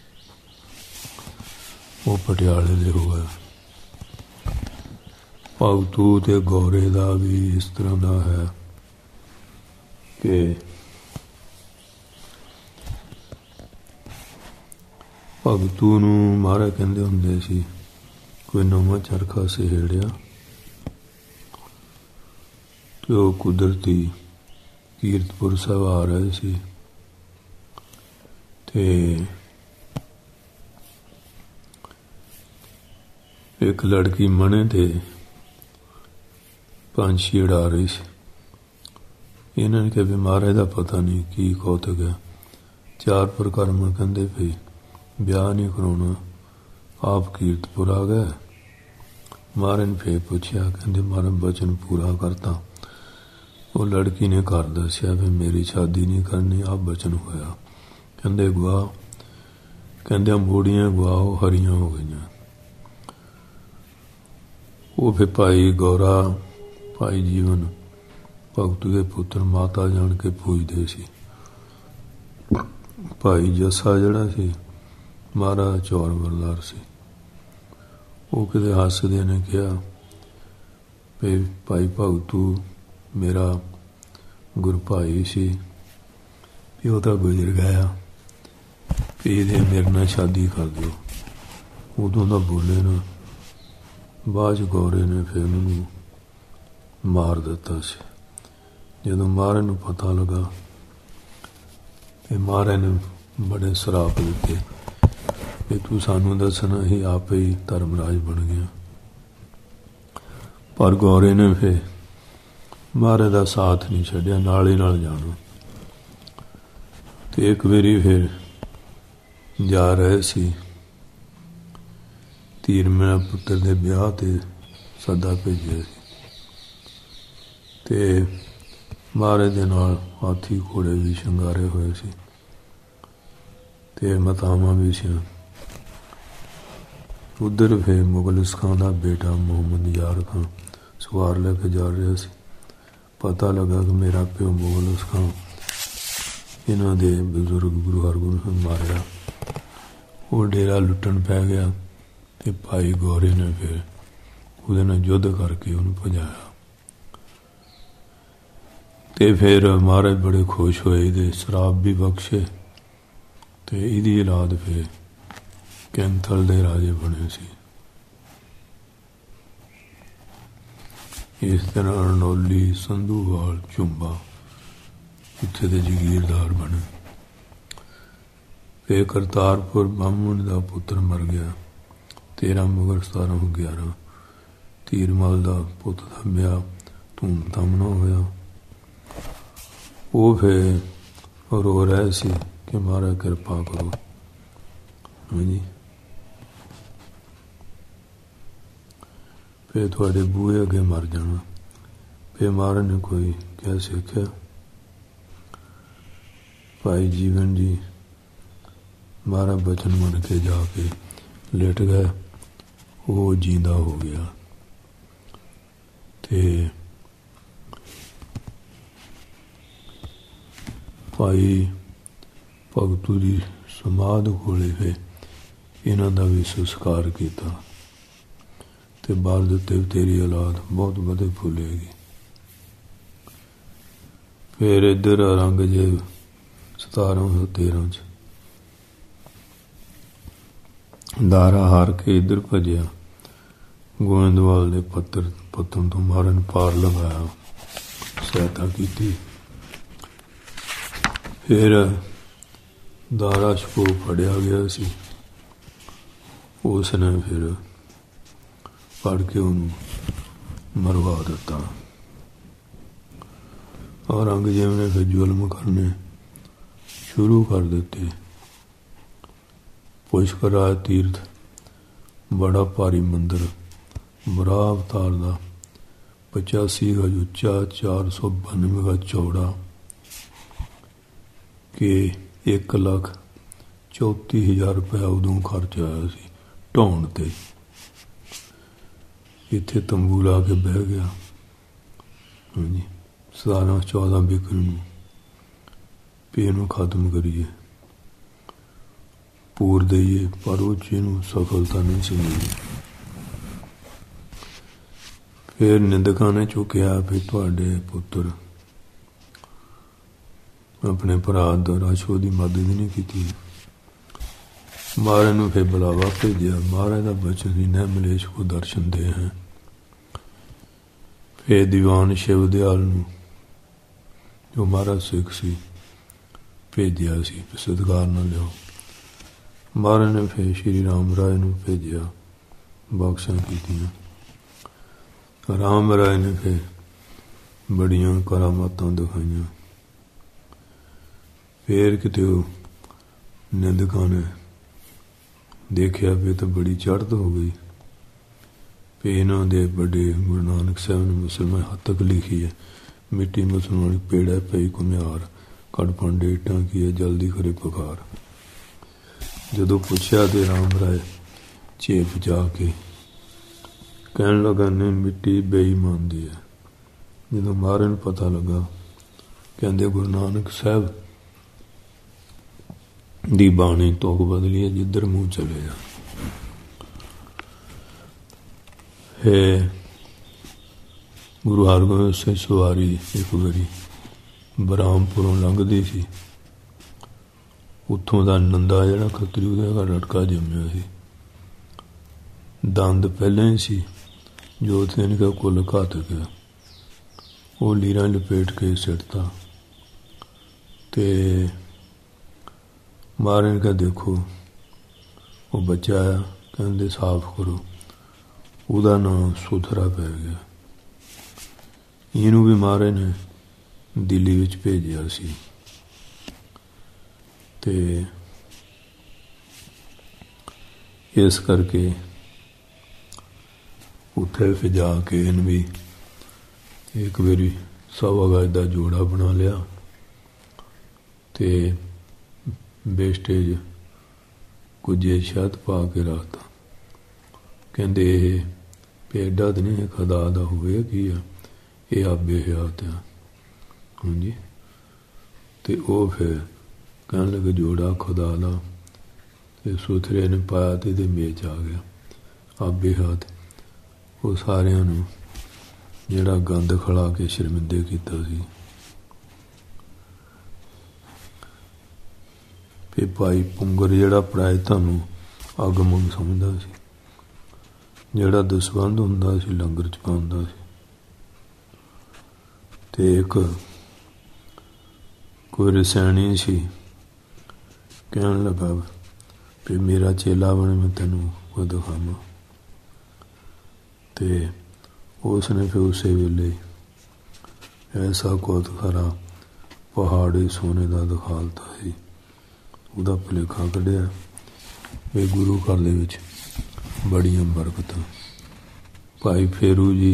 ਉਹ ਪਟਿਆਲੇ ਦੇ ਹੋ ਗਏ। ਭਗਤੂ ਤੇ ਗੌਰੇ ਦਾ ਵੀ ਇਸ ਤਰ੍ਹਾਂ ਦਾ ਹੈ ਕਿ ਭਗਤੂ ਨੂੰ ਮਹਾਰਾਜ ਕਹਿੰਦੇ ਹੁੰਦੇ ਸੀ, ਕੋਈ ਨਵਾਂ ਚਰਖਾ ਸਹੇੜਿਆ ਤੇ ਉਹ ਕੁਦਰਤੀ ਕੀਰਤਪੁਰ ਸਾਹਿਬ ਆ ਰਹੇ ਸੀ ਤੇ ਇੱਕ ਲੜਕੀ ਮਣੇ ਤੇ ਪੰਛੀ ਉਡਾ ਰਹੀ ਸੀ। ਇਹਨਾਂ ਨੇ ਕਿਹਾ ਵੀ ਮਹਾਰਾਜ ਦਾ ਪਤਾ ਨਹੀਂ ਕੀ ਕੌਤਕ ਹੈ। ਚਾਰ ਪ੍ਰਕਰਮ ਕਹਿੰਦੇ ਵੀ ਵਿਆਹ ਨਹੀਂ ਕਰਾਉਣਾ, ਆਪ ਕੀਰਤਪੁਰ ਆ ਗਏ। ਮਹਾਰਾਜ ਨੇ ਫੇਰ ਪੁੱਛਿਆ, ਕਹਿੰਦੇ ਮਹਾਰਾਜ ਬਚਨ ਪੂਰਾ ਕਰਤਾ। ਉਹ ਲੜਕੀ ਨੇ ਘਰ ਦੱਸਿਆ ਵੀ ਮੇਰੀ ਸ਼ਾਦੀ ਨਹੀਂ ਕਰਨੀ, ਆਪ ਬਚਨ ਹੋਇਆ। ਕਹਿੰਦੇ ਗਵਾਹ, ਕਹਿੰਦੇ ਮੋੜੀਆਂ ਗਵਾਹ ਹਰੀਆਂ ਹੋ ਗਈਆਂ। ਉਹ ਫਿਰ ਭਾਈ ਗੌਰਾ, ਭਾਈ ਜੀਵਨ ਭਗਤੂ ਦੇ ਪੁੱਤਰ ਮਾਤਾ ਜਾਣ ਕੇ ਪੂਜਦੇ ਸੀ। ਭਾਈ ਜੱਸਾ ਜਿਹੜਾ ਸੀ ਮਹਾਰਾਜ ਚੌਰ ਬਰਦਾਰ ਸੀ। ਉਹ ਕਿਤੇ ਹੱਸਦੇ ਨੇ ਕਿਹਾ ਵੀ ਭਾਈ ਭਗਤੂ ਮੇਰਾ ਗੁਰ ਭਾਈ ਸੀ, ਵੀ ਉਹ ਤਾਂ ਗੁਜ਼ਰ ਗਿਆ, ਵੀ ਇਹਦੇ ਮੇਰੇ ਨਾਲ ਸ਼ਾਦੀ ਕਰ ਦਿਓ। ਉਦੋਂ ਦਾ ਬੋਲੇ ਨਾ। ਬਾਅਦ 'ਚ ਗੌਰੇ ਨੇ ਫਿਰ ਉਹਨੂੰ ਮਾਰ ਦਿੱਤਾ ਸੀ। ਜਦੋਂ ਮਹਾਰਾਜ ਨੂੰ ਪਤਾ ਲੱਗਾ ਤੇ ਮਹਾਰਾਜ ਨੇ ਬੜੇ ਸਰਾਪ ਦਿੱਤੇ ਵੀ ਤੂੰ ਸਾਨੂੰ ਦੱਸਣਾ, ਹੀ ਆਪੇ ਹੀ ਧਰਮਰਾਜ ਬਣ ਗਿਆ। ਪਰ ਗੌਰੇ ਨੇ ਫਿਰ ਮਹਾਰਾਜ ਦਾ ਸਾਥ ਨਹੀਂ ਛੱਡਿਆ, ਨਾਲ ਹੀ ਨਾਲ ਜਾਣਾ। ਤੇ ਇੱਕ ਵਾਰੀ ਫਿਰ ਜਾ ਰਹੇ ਸੀ, ਧੀਰ ਮੇਰਾ ਪੁੱਤਰ ਦੇ ਵਿਆਹ ਤੇ ਸੱਦਾ ਭੇਜਿਆ ਸੀ ਤੇ ਮਹਾਰਾਜ ਦੇ ਨਾਲ ਹਾਥੀ ਘੋੜੇ ਵੀ ਸ਼ਿੰਗਾਰੇ ਹੋਏ ਸੀ ਤੇ ਮਾਤਾਵਾਂ ਵੀ ਸੀ। ਉੱਧਰ ਫਿਰ ਮੁਗਲਿਸ ਖਾਂ ਦਾ ਬੇਟਾ ਮੁਹੰਮਦ ਯਾਰ ਖਾਂ ਸਵਾਰ ਲੈ ਕੇ ਜਾ ਰਿਹਾ ਸੀ। ਪਤਾ ਲੱਗਾ ਕਿ ਮੇਰਾ ਪਿਓ ਮੁਗਲਿਸ ਖਾਂ ਇਹਨਾਂ ਦੇ ਬਜ਼ੁਰਗ ਗੁਰੂ ਹਰਗੋਬਿੰਦ ਸਿੰਘ ਮਾਰਿਆ। ਉਹ ਡੇਰਾ ਲੁੱਟਣ ਪੈ ਗਿਆ ਤੇ ਭਾਈ ਗੌਰੇ ਨੇ ਫਿਰ ਉਹਦੇ ਨਾਲ ਯੁੱਧ ਕਰਕੇ ਉਹਨੂੰ ਭਜਾਇਆ। ਤੇ ਫਿਰ ਮਹਾਰਾਜ ਬੜੇ ਖੁਸ਼ ਹੋਏ, ਇਹਦੇ ਸ਼ਰਾਬ ਵੀ ਬਖਸ਼ੇ ਤੇ ਇਹਦੀ ਔਲਾਦ ਫਿਰ ਕੈਂਥਲ ਦੇ ਰਾਜੇ ਬਣੇ ਸੀ। ਇਸ ਤਰ੍ਹਾਂ ਅਰਨੌਲੀ, ਸੰਧੂਵਾਲ, ਝੁੰਬਾ ਇੱਥੇ ਦੇ ਜਗੀਰਦਾਰ ਬਣੇ। ਫਿਰ ਕਰਤਾਰਪੁਰ ਬਾਹਮਣ ਦਾ ਪੁੱਤਰ ਮਰ ਗਿਆ। ਤੇਰਾਂ ਮੁਗਲ ਸਤਾਰਾਂ ਗਿਆਰਾਂ ਧੀਰਮਲ ਦਾ ਪੁੱਤ ਦਾ ਵਿਆਹ ਧੂਮ ਧਾਮ ਨਾਲ ਹੋਇਆ। ਉਹ ਫਿਰ ਰੋ ਰਹੇ ਸੀ ਕਿ ਮਹਾਰਾਜ ਕਿਰਪਾ ਕਰੋ। ਹਾਂਜੀ, ਫਿਰ ਤੁਹਾਡੇ ਬੂਹੇ ਅੱਗੇ ਮਰ ਜਾਣਾ। ਫਿਰ ਮਹਾਰਾਜ ਨੇ ਕੋਈ ਕਹਿ ਸਿੱਖਿਆ। ਭਾਈ ਜੀਵਨ ਜੀ ਮਹਾਰਾਜ ਬਚਨ ਮੰਨ ਕੇ ਜਾ ਕੇ ਲੇਟ ਗਏ। ਉਹ ਜੀਂਦਾ ਹੋ ਗਿਆ ਤੇ ਭਾਈ ਭਗਤੂ ਦੀ ਸਮਾਧ ਕੋਲੇ ਫਿਰ ਇਹਨਾਂ ਦਾ ਵੀ ਸੰਸਕਾਰ ਕੀਤਾ ਤੇ ਬਾਹਰ ਦਿੱਤੇ ਤੇਰੀ ਔਲਾਦ ਬਹੁਤ ਵਧੇ ਫੁੱਲੇਗੀ। ਫਿਰ ਇੱਧਰ ਔਰੰਗਜ਼ੇਬ ਸਤਾਰਾਂ ਸੌ ਤੇਰਾਂ 'ਚ ਦਾਰਾ ਹਾਰ ਕੇ ਇੱਧਰ ਭੱਜਿਆ। ਗੋਇੰਦਵਾਲ ਦੇ ਪੱਤਰ ਪੱਤਨ ਤੋਂ ਮਾਰਨ ਪਾਰ ਲਗਾਇਆ, ਸਹਾਇਤਾ ਕੀਤੀ। ਫਿਰ ਦਾਰਾ ਛਪੋ ਫੜਿਆ ਗਿਆ ਸੀ। ਉਸ ਨੇ ਫਿਰ ਫੜ ਕੇ ਉਹਨੂੰ ਮਰਵਾ ਦਿੱਤਾ। ਔਰੰਗਜ਼ੇਬ ਨੇ ਫਿਰ ਜ਼ੁਲਮ ਕਰਨੇ ਸ਼ੁਰੂ ਕਰ ਦਿੱਤੇ। ਪੁਸ਼ਕਰਾ ਤੀਰਥ ਬੜਾ ਭਾਰੀ ਮੰਦਰ, ਬਰਾ ਅਵਤਾਰ ਦਾ, ਪਚਾਸੀ ਗਜ ਉੱਚਾ, ਚਾਰ ਸੌ ਬਾਨਵੇਂ ਗਜ ਚੌੜਾ, ਕਿ ਇੱਕ ਲੱਖ ਚੌਤੀ ਹਜ਼ਾਰ ਰੁਪਇਆ ਉਦੋਂ ਖਰਚ ਆਇਆ ਸੀ ਢਾਉਣ ਤੇ। ਇੱਥੇ ਤੰਬੂ ਲਾ ਕੇ ਬਹਿ ਗਿਆ हाँ जी सतारह चौदह बिकन भी इनू खत्म करिए पूर दईए पर वो चीज़ सफलता नहीं सी मिली। फिर निंदकां ने चुकिया भी तुहाडे पुत्र अपने भरा राशो की मदद नहीं की। महाराज ने फिर बुलावा भेजा। महाराज का बचन ही न मलेश को दर्शन दे हैं। फिर दीवान शिवदयाल जो महाराज सिख सी भेजा सी सत्कार न लियो। महाराज ने फिर श्री राम राय ने भेजा बख्शा कीतियां। राम राय ने फिर बड़ियां करामातां दिखाइयां। फिर किते निंदकां ने देखिया भी तो बड़ी चढ़त हो गई भी इन्हों दे बड़े गुरु नानक साहब ने मुसलमान हद तक लिखी है मिट्टी मुसलमान पेड़ा पई घुमियार कड़ पांडे इट्टां की है जल्दी करे पुकार। जदों पुछया तो राम राय चेप जाके कहन लगा ने मिट्टी बेईमान दी है। जदों महाराज नूं पता लगा कहंदे गुरु नानक साहब दी बाणी तोक बदली है जिधर मुंह चले जा। है गुरु हरगोबिंद सिंह सवारी एक बारी बरामपुरों लंघदी सी। उत्थों दा नंदा जिहड़ा खतरी उहदे घर लटका जम्मिया सी। दंद पहले ही सी जोत ने का कुल घातक है। वो लीरां लपेट के सिटता ते महाराज का देखो वो बच्चा आया कहते साफ करो उदा नाम सुथरा पै गया। इनू भी महाराज ने दिल्ली विच भेजिया सी ते इस करके उत्थे फिर जाके इन भी एक बारी सवा गज का जोड़ा बना लिया ते बेस्टेज कुछ शत पा के रखता। कहते पेडा तो नहीं खदा का हुए कि ये आबे हयात है। हाँ जी तो वह फिर कह लगे जोड़ा खुदा का तो सुथरे ने पाया तो ये मेच आ गया आबे हयात। वो सारिया जिहड़ा गंद खड़ा के शर्मिंदे किया सी। फिर भाई पुंगर जिहड़ा पढ़ाए थानू अग मंग समझदा सी जिहड़ा दसबंध हुंदा सी लंगर च पाउंदा सी। ते एक कोई रसैनी सी कहन लगा भी मेरा चेला बने मैं तेनू कोई दिखावां। ते उसने फिर उस वेले ऐसा कुछ खरा पहाड़ी सोने का दिखालता सी। उदा भुलेखा कढ़िया भी गुरु घर दे विच बड़ियां बरकतां। भाई फेरू जी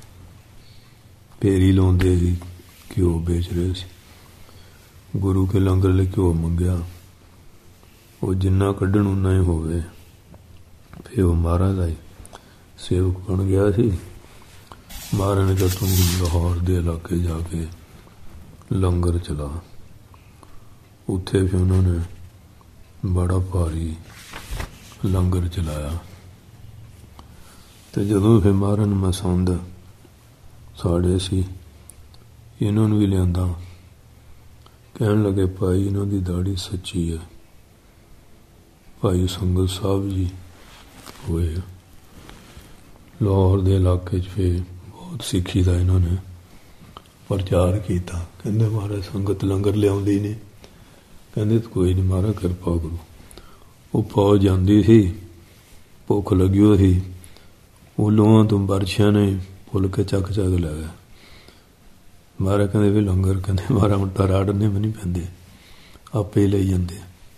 फेरी लाउंदे सी घ्यो बेच रहे सी। गुरु के लंगर ले घ्यो मंगया वो जिन्ना कढ़ण उन्ना ही होवे। फिर वो महाराज दा सेवक बन गया सी। महाराज ने कहा तुम लाहौर दे इलाके जाके लंगर चला। उत्थे फिर उन्होंने बड़ा भारी लंगर चलाया। तो जदों फिर महाराज ने मसंद साड़े सी इन्होंने भी लिया कहन लगे भाई इन्हों की दाढ़ी सच्ची है। भाई संगत साहब जी हुए लाहौर के इलाके फिर बहुत सिक्खी का इन्होंने प्रचार किया। कहते महाराज संगत लंगर लिया नहीं कहते कोई नहीं महाराज कृपा करो। वो फौज आती सी भुख लगी हुई थी वो लोहां तो बरछिया ने फुल के चक चक लै गया। महाराज कहते भी लंगर कहते महाराज हम तो राड़ने भी नहीं पैंदे आपे ही ले जाते।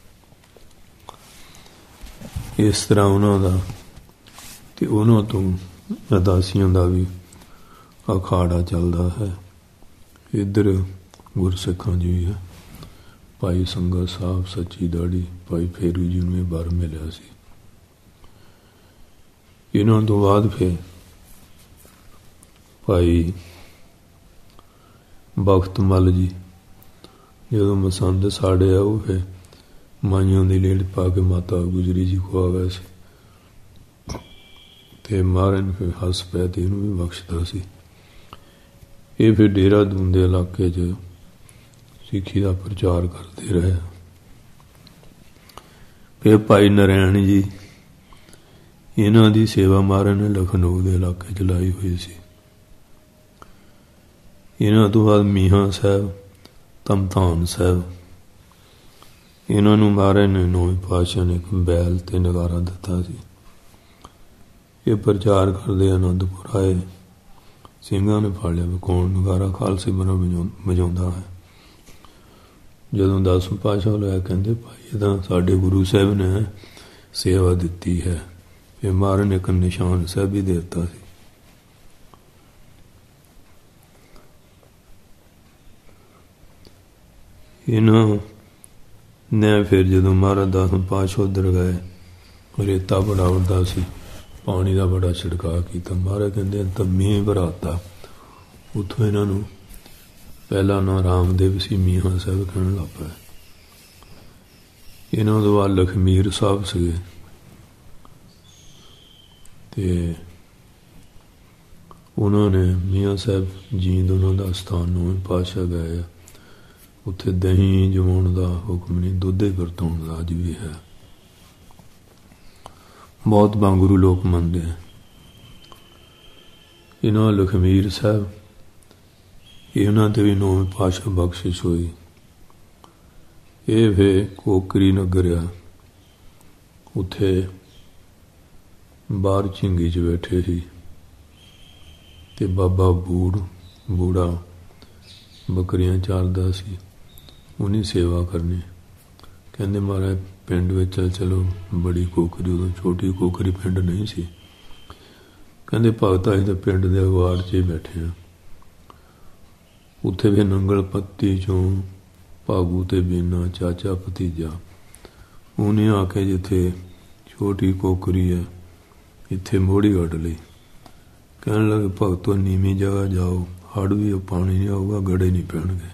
इस तरह उन्हों का उन्हों तो अरदासियों का भी अखाड़ा चलता है। इधर गुरसिखां जी है भाई संगत साहब सच्ची दाढ़ी भाई फेरू जी ने बर मिलिया सी। इन्हों तो बाद फिर भाई ਬਖਤ ਮੱਲ ਜੀ ਜਦੋਂ ਮਸੰਦ ਸਾੜਿਆ ਉਹ ਫਿਰ ਮਾਈਆਂ ਦੀ ਲੇਟ ਪਾ ਕੇ ਮਾਤਾ ਗੁਜਰੀ ਜੀ ਕੋ ਆ ਗਿਆ ਸੀ ਅਤੇ ਮਹਾਰਾਜ ਨੂੰ ਫਿਰ ਹੱਸ ਪਿਆ ਅਤੇ ਇਹਨੂੰ ਵੀ ਬਖਸ਼ਦਾ ਸੀ। ਇਹ ਫਿਰ ਦੇਹਰਾਦੂਨ ਦੇ ਇਲਾਕੇ 'ਚ ਸਿੱਖੀ ਦਾ ਪ੍ਰਚਾਰ ਕਰਦੇ ਰਹੇ। ਫਿਰ ਭਾਈ ਨਰੈਣ ਜੀ ਇਹਨਾਂ ਦੀ ਸੇਵਾ ਮਹਾਰਾਜ ਨੇ ਲਖਨਊ ਦੇ ਇਲਾਕੇ 'ਚ ਲਾਈ ਹੋਈ ਸੀ। ਇਹਨਾਂ ਤੋਂ ਬਾਅਦ ਮੀਹਾਂ ਸਾਹਿਬ, ਧਮਧਾਨ ਸਾਹਿਬ, ਇਹਨਾਂ ਨੂੰ ਮਹਾਰਾਜ ਨੇ ਨੌਵੇਂ ਪਾਤਸ਼ਾਹ ਨੇ ਇੱਕ ਬੈਲ ਅਤੇ ਨਗਾਰਾ ਦਿੱਤਾ ਸੀ। ਇਹ ਪ੍ਰਚਾਰ ਕਰਦੇ ਅਨੰਦਪੁਰ ਆਏ। ਸਿੰਘਾਂ ਨੇ ਫੜ ਲਿਆ ਵੀ ਕੌਣ ਨਗਾਰਾ ਖਾਲਸੇ ਵੱਲੋਂ ਵਜਾ ਵਜਾਉਂਦਾ ਹੈ। ਜਦੋਂ ਦਸਵੇਂ ਪਾਤਸ਼ਾਹ ਲਿਆ ਕਹਿੰਦੇ ਭਾਈ ਇਹ ਤਾਂ ਸਾਡੇ ਗੁਰੂ ਸਾਹਿਬ ਨੇ ਸੇਵਾ ਦਿੱਤੀ ਹੈ। ਫਿਰ ਮਹਾਰਾਜ ਨੇ ਇੱਕ ਨਿਸ਼ਾਨ ਸਾਹਿਬ ਵੀ ਦੇ ਦਿੱਤਾ ਸੀ। ਇਹਨਾਂ ਨੇ ਫਿਰ ਜਦੋਂ ਮਹਾਰਾਜ ਦਸਵੇਂ ਪਾਤਸ਼ਾਹ ਉੱਧਰ ਗਏ ਰੇਤਾ ਬੜਾ ਉੱਡਦਾ ਸੀ, ਪਾਣੀ ਦਾ ਬੜਾ ਛਿੜਕਾਅ ਕੀਤਾ। ਮਹਾਰਾਜ ਕਹਿੰਦੇ ਤਾਂ ਮੀਂਹ ਵਰਾਤਾ। ਉੱਥੋਂ ਇਹਨਾਂ ਨੂੰ ਪਹਿਲਾ ਨਾਂ ਰਾਮਦੇਵ ਸੀ, ਮੀਹਾਂ ਸਾਹਿਬ ਕਹਿਣ ਲੱਗ ਪਏ। ਇਹਨਾਂ ਤੋਂ ਬਾਅਦ ਲਖਮੀਰ ਸਾਹਿਬ ਸੀਗੇ ਅਤੇ ਉਹਨਾਂ ਨੇ ਮੀਆਂ ਸਾਹਿਬ ਜੀਂਦ ਉਹਨਾਂ ਦਾ ਸਥਾਨ ਨੌਵੇਂ ਪਾਤਸ਼ਾਹ ਗਏ। ਉੱਥੇ ਦਹੀਂ ਜਮਾਉਣ ਦਾ ਹੁਕਮ ਨਹੀਂ, ਦੁੱਧ ਹੀ ਵਰਤਾਉਣ ਦਾ ਅੱਜ ਵੀ ਹੈ। ਬਹੁਤ ਵਾਂਗਰੂ ਲੋਕ ਮੰਨਦੇ ਹੈ। ਇਹਨਾਂ ਲਖਮੀਰ ਸਾਹਿਬ ਇਹਨਾਂ 'ਤੇ ਵੀ ਨੌਵੇਂ ਪਾਤਸ਼ਾਹ ਬਖਸ਼ਿਸ਼ ਹੋਈ। ਇਹ ਫਿਰ ਕੋਕਰੀ ਨਗਰ ਆ, ਉੱਥੇ ਬਾਹਰ ਝਿੰਗੀ 'ਚ ਬੈਠੇ ਸੀ ਅਤੇ ਬਾਬਾ ਬੂੜ ਬੂੜਾ ਬੱਕਰੀਆਂ ਚਾਰਦਾ ਸੀ। ਉਹਨੇ ਸੇਵਾ ਕਰਨੀ। ਕਹਿੰਦੇ ਮਹਾਰਾਜ ਪਿੰਡ ਵਿੱਚ ਚਲੋ ਬੜੀ ਕੋਕਰੀ, ਉਦੋਂ ਛੋਟੀ ਕੋਕਰੀ ਪਿੰਡ ਨਹੀਂ ਸੀ। ਕਹਿੰਦੇ ਭਗਤ ਅਸੀਂ ਤਾਂ ਪਿੰਡ ਦੇ ਅਗਵਾੜ 'ਚ ਹੀ ਬੈਠੇ ਹਾਂ। ਉੱਥੇ ਵੀ ਨੰਗਲ ਪੱਤੀ 'ਚੋਂ ਭਾਗੂ ਅਤੇ ਬੀਨਾ ਚਾਚਾ ਭਤੀਜਾ ਉਹਨੇ ਆ ਕੇ ਜਿੱਥੇ ਛੋਟੀ ਕੋਕਰੀ ਹੈ ਇੱਥੇ ਮੋੜੀ ਕੱਢ ਲਈ। ਕਹਿਣ ਲੱਗੇ ਭਗਤੋ ਨੀਵੀਂ ਜਗ੍ਹਾ ਜਾਓ, ਹੜ੍ਹ ਵੀ ਪਾਣੀ ਨਹੀਂ ਆਊਗਾ, ਗੜੇ ਨਹੀਂ ਪੈਣਗੇ।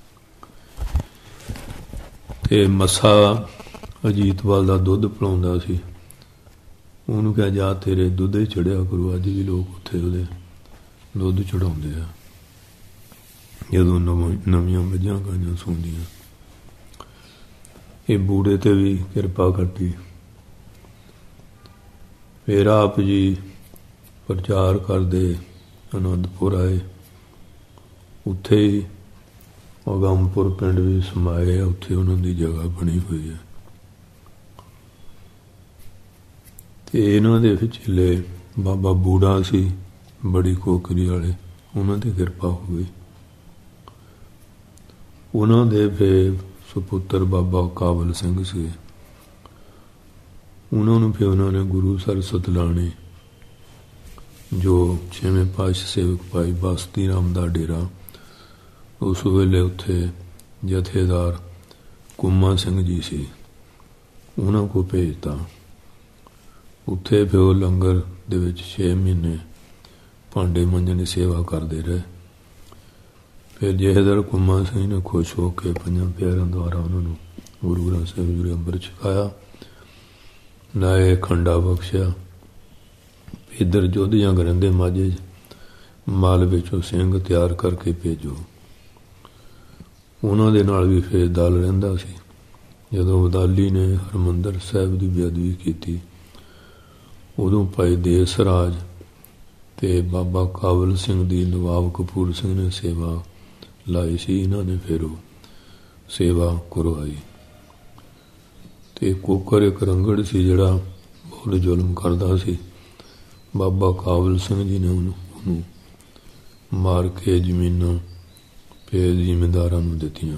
ਅਤੇ ਮੱਸਾ ਅਜੀਤਵਾਲ ਦਾ ਦੁੱਧ ਪਿਲਾਉਂਦਾ ਸੀ। ਉਹਨੂੰ ਕਿਹਾ ਜਾ ਤੇਰੇ ਦੁੱਧ ਹੀ ਚੜ੍ਹਿਆ ਕਰੂ। ਅੱਜ ਵੀ ਲੋਕ ਉੱਥੇ ਉਹਦੇ ਦੁੱਧ ਚੜ੍ਹਾਉਂਦੇ ਆ ਜਦੋਂ ਨਵ ਨਵੀਆਂ ਮੱਝਾਂ ਗਾਈਆਂ ਸੂੰਦੀਆਂ। ਇਹ ਬੂੜੇ 'ਤੇ ਵੀ ਕਿਰਪਾ ਕਰਦੀ। ਫਿਰ ਆਪ ਜੀ ਪ੍ਰਚਾਰ ਕਰਦੇ ਅਨੰਦਪੁਰ ਆਏ। ਉੱਥੇ ਹੀ ਅਗੰਮਪੁਰ ਪਿੰਡ ਵੀ ਸਮਾਏ ਆ, ਉੱਥੇ ਉਹਨਾਂ ਦੀ ਜਗ੍ਹਾ ਬਣੀ ਹੋਈ ਹੈ। ਅਤੇ ਇਹਨਾਂ ਦੇ ਵਿਚਲੇ ਬਾਬਾ ਬੂੜਾ ਸੀ ਬੜੀ ਕੋਕਰੀ ਵਾਲੇ, ਉਹਨਾਂ 'ਤੇ ਕਿਰਪਾ ਹੋ ਗਈ। ਉਹਨਾਂ ਦੇ ਫਿਰ ਸੁਪੁੱਤਰ ਬਾਬਾ ਕਾਬਲ ਸਿੰਘ ਸੀ। ਉਹਨਾਂ ਨੂੰ ਫਿਰ ਉਹਨਾਂ ਨੇ ਗੁਰੂ ਸਰ ਸਤਲਾਣੇ ਜੋ ਛੇਵੇਂ ਪਾਤਸ਼ਾਹ ਸੇਵਕ ਭਾਈ ਬਸਤੀ ਰਾਮ ਦਾ ਡੇਰਾ, ਉਸ ਵੇਲੇ ਉੱਥੇ ਜਥੇਦਾਰ ਕੁੰਮਾ ਸਿੰਘ ਜੀ ਸੀ, ਉਹਨਾਂ ਕੋਲ ਭੇਜਤਾ। ਉੱਥੇ ਫਿਰ ਉਹ ਲੰਗਰ ਦੇ ਵਿੱਚ ਛੇ ਮਹੀਨੇ ਭਾਂਡੇ ਮਾਂਜਣ ਦੀ ਸੇਵਾ ਕਰਦੇ ਰਹੇ। ਫਿਰ ਜਥੇਦਾਰ ਕੁੰਮਾ ਸਿੰਘ ਨੇ ਖੁਸ਼ ਹੋ ਕੇ ਪੰਜਾਂ ਪਿਆਰਿਆਂ ਦੁਆਰਾ ਉਹਨਾਂ ਨੂੰ ਗੁਰੂ ਗ੍ਰੰਥ ਸਾਹਿਬ ਜੀ ਅੰਮ੍ਰਿਤ ਛਕਾਇਆ, ਨਾਲੇ ਖੰਡਾ ਬਖਸ਼ਿਆ। ਇੱਧਰ ਜੁੱਧ ਜੰਗ ਰਹਿੰਦੇ ਮਾਝੇ 'ਚ, ਮਾਲ ਵਿੱਚੋਂ ਸਿੰਘ ਤਿਆਰ ਕਰਕੇ ਭੇਜੋ। ਉਹਨਾਂ ਦੇ ਨਾਲ ਵੀ ਫਿਰ ਦਲ ਰਹਿੰਦਾ ਸੀ। ਜਦੋਂ ਅਬਦਾਲੀ ਨੇ ਹਰਿਮੰਦਰ ਸਾਹਿਬ ਦੀ ਬੇਅਦਬੀ ਕੀਤੀ, ਉਦੋਂ ਭਾਈ ਦੇਸ ਰਾਜ ਅਤੇ ਬਾਬਾ ਕਾਬਲ ਸਿੰਘ ਦੀ ਨਵਾਬ ਕਪੂਰ ਸਿੰਘ ਨੇ ਸੇਵਾ ਲਾਈ ਸੀ। ਇਹਨਾਂ ਨੇ ਫਿਰ ਉਹ ਸੇਵਾ ਕਰਵਾਈ। ਅਤੇ ਕੋਕਰ ਇੱਕ ਰੰਗੜ ਸੀ ਜਿਹੜਾ ਬਹੁਤ ਜ਼ੁਲਮ ਕਰਦਾ ਸੀ। ਬਾਬਾ ਕਾਬਲ ਸਿੰਘ ਜੀ ਨੇ ਉਹਨੂੰ ਉਹਨੂੰ ਮਾਰ ਕੇ ਜ਼ਮੀਨਾਂ ਫਿਰ ਜ਼ਿਮੀਂਦਾਰਾਂ ਨੂੰ ਦਿੱਤੀਆਂ।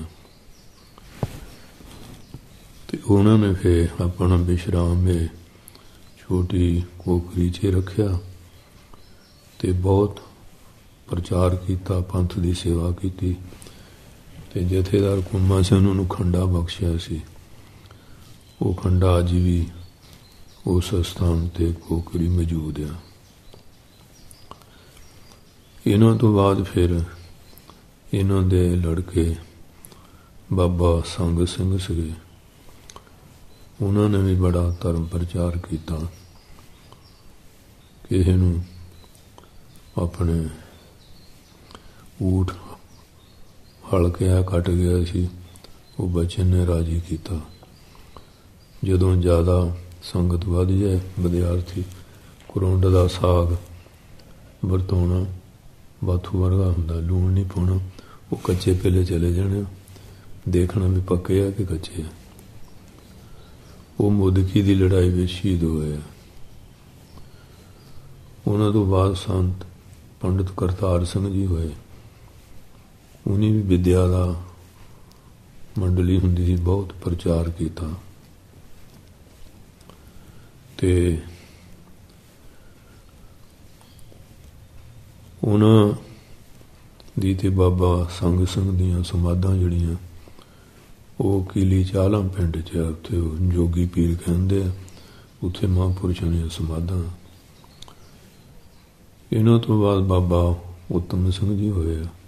ਅਤੇ ਉਹਨਾਂ ਨੇ ਫਿਰ ਆਪਣਾ ਵਿਸ਼ਰਾਮ ਇਹ ਛੋਟੀ ਕੋਕਰੀ 'ਚ ਰੱਖਿਆ ਅਤੇ ਬਹੁਤ ਪ੍ਰਚਾਰ ਕੀਤਾ, ਪੰਥ ਦੀ ਸੇਵਾ ਕੀਤੀ। ਅਤੇ ਜਥੇਦਾਰ ਕੁੰਮਾ ਸਿੰਘ ਨੂੰ ਖੰਡਾ ਬਖਸ਼ਿਆ ਸੀ। ਉਹ ਖੰਡਾ ਅੱਜ ਵੀ ਉਸ ਸਥਾਨ 'ਤੇ ਕੋਕਰੀ ਮੌਜੂਦ ਆ। ਇਹਨਾਂ ਤੋਂ ਬਾਅਦ ਫਿਰ ਇਹਨਾਂ ਦੇ ਲੜਕੇ ਬਾਬਾ ਸੰਗ ਸਿੰਘ ਸੀਗੇ। ਉਹਨਾਂ ਨੇ ਵੀ ਬੜਾ ਧਰਮ ਪ੍ਰਚਾਰ ਕੀਤਾ। ਕਿਸੇ ਨੂੰ ਆਪਣੇ ਊਠ ਹਲਕਿਆ ਕੱਟ ਗਿਆ ਸੀ, ਉਹ ਬੱਚੇ ਨੇ ਰਾਜੀ ਕੀਤਾ। ਜਦੋਂ ਜ਼ਿਆਦਾ ਸੰਗਤ ਵੱਧ ਜਾਏ, ਵਿਦਿਆਰਥੀ ਕਰੋਂਡ ਦਾ ਸਾਗ ਵਰਤਾਉਣਾ ਬਾਥੂ ਵਰਗਾ ਹੁੰਦਾ, ਲੂਣ ਨਹੀਂ ਪਾਉਣਾ। ਉਹ ਕੱਚੇ ਪੇਲੇ ਚਲੇ ਜਾਣੇ, ਦੇਖਣਾ ਵੀ ਪੱਕੇ ਆ ਕਿ ਕੱਚੇ ਆ। ਉਹ ਮੁਦਕੀ ਦੀ ਲੜਾਈ ਵਿੱਚ ਸ਼ਹੀਦ ਹੋਏ ਆ। ਉਹਨਾਂ ਤੋਂ ਬਾਅਦ ਸੰਤ ਪੰਡਿਤ ਕਰਤਾਰ ਸਿੰਘ ਜੀ ਹੋਏ। ਉਹਨੇ ਵੀ ਵਿਦਿਆ ਦਾ ਮੰਡਲੀ ਹੁੰਦੀ ਸੀ, ਬਹੁਤ ਪ੍ਰਚਾਰ ਕੀਤਾ। ਤੇ ਉਹਨਾਂ ਦੀ ਤੇ ਬਾਬਾ ਸੰਗ ਸਿੰਘ ਦੀਆਂ ਸਮਾਧਾਂ ਜਿਹੜੀਆਂ ਉਹ ਕੀਲੀ ਚਾਲਾਂ ਪਿੰਡ 'ਚ ਆ, ਉੱਥੇ ਉਹ ਜੋਗੀ ਪੀਰ ਕਹਿੰਦੇ ਆ, ਉੱਥੇ ਮਹਾਂਪੁਰਸ਼ਾਂ ਦੀਆਂ ਸਮਾਧਾਂ। ਇਹਨਾਂ ਤੋਂ ਬਾਅਦ ਬਾਬਾ ਉੱਤਮ ਸਿੰਘ ਜੀ ਹੋਏ ਆ।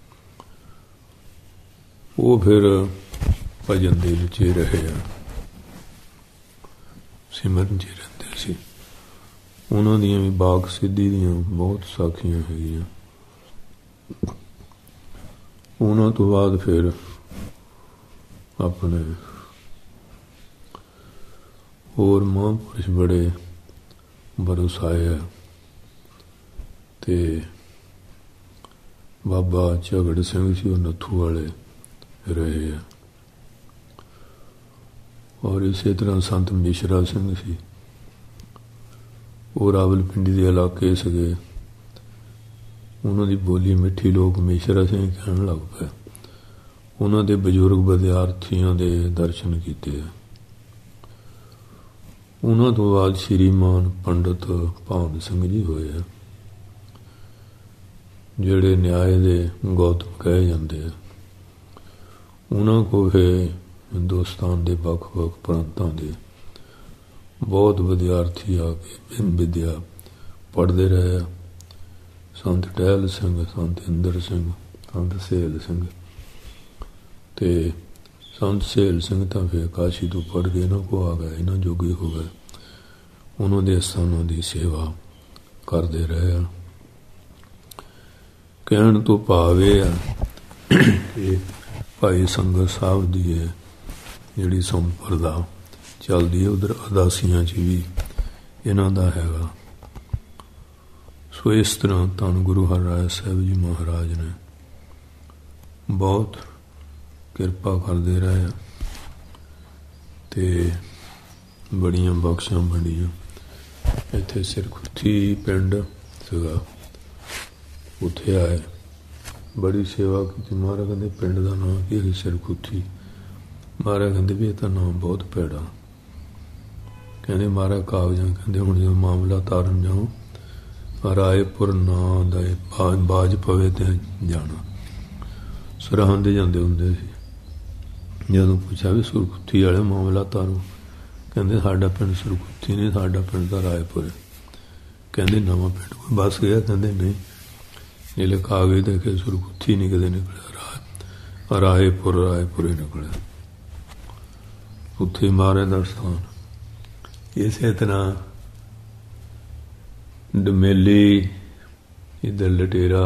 ਉਹ ਫਿਰ ਭਜਨ ਦੇ ਵਿੱਚ ਹੀ ਰਹੇ ਆ, ਸਿਮਰਨ 'ਚ ਰਹਿੰਦੇ ਸੀ। ਉਹਨਾਂ ਦੀਆਂ ਵੀ ਬਾਗ ਸਿੱਧੀ ਦੀਆਂ ਬਹੁਤ ਸਾਖੀਆਂ ਹੈਗੀਆਂ। ਉਹਨਾਂ ਤੋਂ ਬਾਅਦ ਫਿਰ ਆਪਣੇ ਹੋਰ ਮਹਾਂਪੁਰਸ਼ ਬੜੇ ਬਰਸਾਏ ਆ। ਤੇ ਬਾਬਾ ਝਗੜ ਸਿੰਘ ਸੀ, ਉਹ ਨੱਥੂ ਵਾਲੇ ਰਹੇ ਆ। ਔਰ ਇਸੇ ਤਰ੍ਹਾਂ ਸੰਤ ਮਿਸ਼ਰਾ ਸਿੰਘ ਸੀ, ਉਹ ਰਾਵਲਪਿੰਡੀ ਦੇ ਇਲਾਕੇ ਸੀਗੇ। ਉਹਨਾਂ ਦੀ ਬੋਲੀ ਮਿੱਠੀ, ਲੋਕ ਮਿਸ਼ਰਾ ਸਿੰਘ ਕਹਿਣ ਲੱਗ ਪਏ। ਉਹਨਾਂ ਦੇ ਬਜ਼ੁਰਗ ਵਿਦਿਆਰਥੀਆਂ ਦੇ ਦਰਸ਼ਨ ਕੀਤੇ ਆ। ਉਹਨਾਂ ਤੋਂ ਬਾਅਦ ਸ਼੍ਰੀਮਾਨ ਪੰਡਿਤ ਭਾਨ ਸਿੰਘ ਜੀ ਹੋਏ ਆ, ਜਿਹੜੇ ਨਿਆਏ ਦੇ ਗੌਤਮ ਕਹੇ ਜਾਂਦੇ ਆ। ਉਹਨਾਂ ਕੋਲ ਹਿੰਦੁਸਤਾਨ ਦੇ ਵੱਖ-ਵੱਖ ਪ੍ਰਾਂਤਾਂ ਦੇ ਬਹੁਤ ਵਿਦਿਆਰਥੀ ਆ ਕੇ ਵਿਦਿਆ ਪੜ੍ਹਦੇ ਰਹੇ ਆ। ਸੰਤ ਟਹਿਲ ਸਿੰਘ, ਸੰਤ ਇੰਦਰ ਸਿੰਘ, ਸੰਤ ਸਹੇਲ ਸਿੰਘ। ਤੇ ਸੰਤ ਸਹੇਲ ਸਿੰਘ ਤਾਂ ਫਿਰ ਕਾਸ਼ੀ ਤੋਂ ਪੜ੍ਹ ਕੇ ਇਹਨਾਂ ਕੋਲ ਆ ਗਏ, ਇਹਨਾਂ ਜੋਗੇ ਹੋ ਗਏ। ਉਹਨਾਂ ਦੇ ਸਥਾਨਾਂ ਦੀ ਸੇਵਾ ਕਰਦੇ ਰਹੇ ਆ। ਕਹਿਣ ਤੋਂ ਭਾਵ ਇਹ ਆ ਕਿ ਭਾਈ ਸੰਗਤ ਸਾਹਿਬ ਦੀ ਹੈ ਜਿਹੜੀ ਸੰਪਰਦਾ ਚੱਲਦੀ ਹੈ, ਉਧਰ ਅਦਾਸੀਆਂ 'ਚ ਵੀ ਇਹਨਾਂ ਦਾ ਹੈਗਾ। ਸੋ ਇਸ ਤਰ੍ਹਾਂ ਧੰਨ ਗੁਰੂ ਹਰਿਰਾਏ ਸਾਹਿਬ ਜੀ ਮਹਾਰਾਜ ਨੇ ਬਹੁਤ ਕਿਰਪਾ ਕਰਦੇ ਰਹੇ ਤੇ ਬੜੀਆਂ ਬਖਸ਼ਾਂ ਵੰਡੀਆਂ। ਇੱਥੇ ਸਿਰਖੁੱਥੀ ਪਿੰਡ ਸੀਗਾ, ਉੱਥੇ ਆਏ, ਬੜੀ ਸੇਵਾ ਕੀਤੀ। ਮਹਾਰਾਜ ਕਹਿੰਦੇ ਪਿੰਡ ਦਾ ਨਾਂ ਕੀ ਹੈ? ਸਿਰਖੁੱਥੀ। ਮਹਾਰਾਜ ਕਹਿੰਦੇ ਵੀ ਇਹ ਤਾਂ ਨਾਂ ਬਹੁਤ ਭੈੜਾ। ਕਹਿੰਦੇ ਮਹਾਰਾਜ ਕਾਗਜ਼ਾਂ, ਕਹਿੰਦੇ ਹੁਣ ਜਦੋਂ ਮਾਮਲਾ ਤਾਰਨ ਜਾਓ, ਰਾਏਪੁਰ ਨਾਂ ਦਾ ਬਾਜ ਬਾਜ ਪਵੇ ਤੇ ਜਾਣਾ। ਸਰਹੰਦ ਜਾਂਦੇ ਹੁੰਦੇ ਸੀ। ਜਦੋਂ ਪੁੱਛਿਆ ਵੀ ਸੁਰਖੁੱਥੀ ਵਾਲੇ ਮਾਮਲਾ ਤਾਰੋ, ਕਹਿੰਦੇ ਸਾਡਾ ਪਿੰਡ ਸੁਰਖੁੱਥੀ ਨਹੀਂ, ਸਾਡਾ ਪਿੰਡ ਤਾਂ ਰਾਏਪੁਰ ਹੈ। ਕਹਿੰਦੇ ਨਵਾਂ ਪਿੰਡ ਕੋਈ ਬਸ ਗਿਆ? ਕਹਿੰਦੇ ਨਹੀਂ, ਜਿਹੜੇ ਕਾਗਜ਼ ਦੇਖੇ ਸੁਰਖੁੱਥੀ ਨਹੀਂ ਕਦੇ ਨਿਕਲਿਆ, ਰਾਏ ਰਾਏਪੁਰ ਰਾਏਪੁਰ ਹੀ ਨਿਕਲਿਆ। ਉੱਥੇ ਮਹਾਰਾਜ ਦਾ ਸਥਾਨ। ਇਸੇ ਤਰ੍ਹਾਂ ਡਮੇਲੀ, ਇੱਧਰ ਲਟੇਰਾ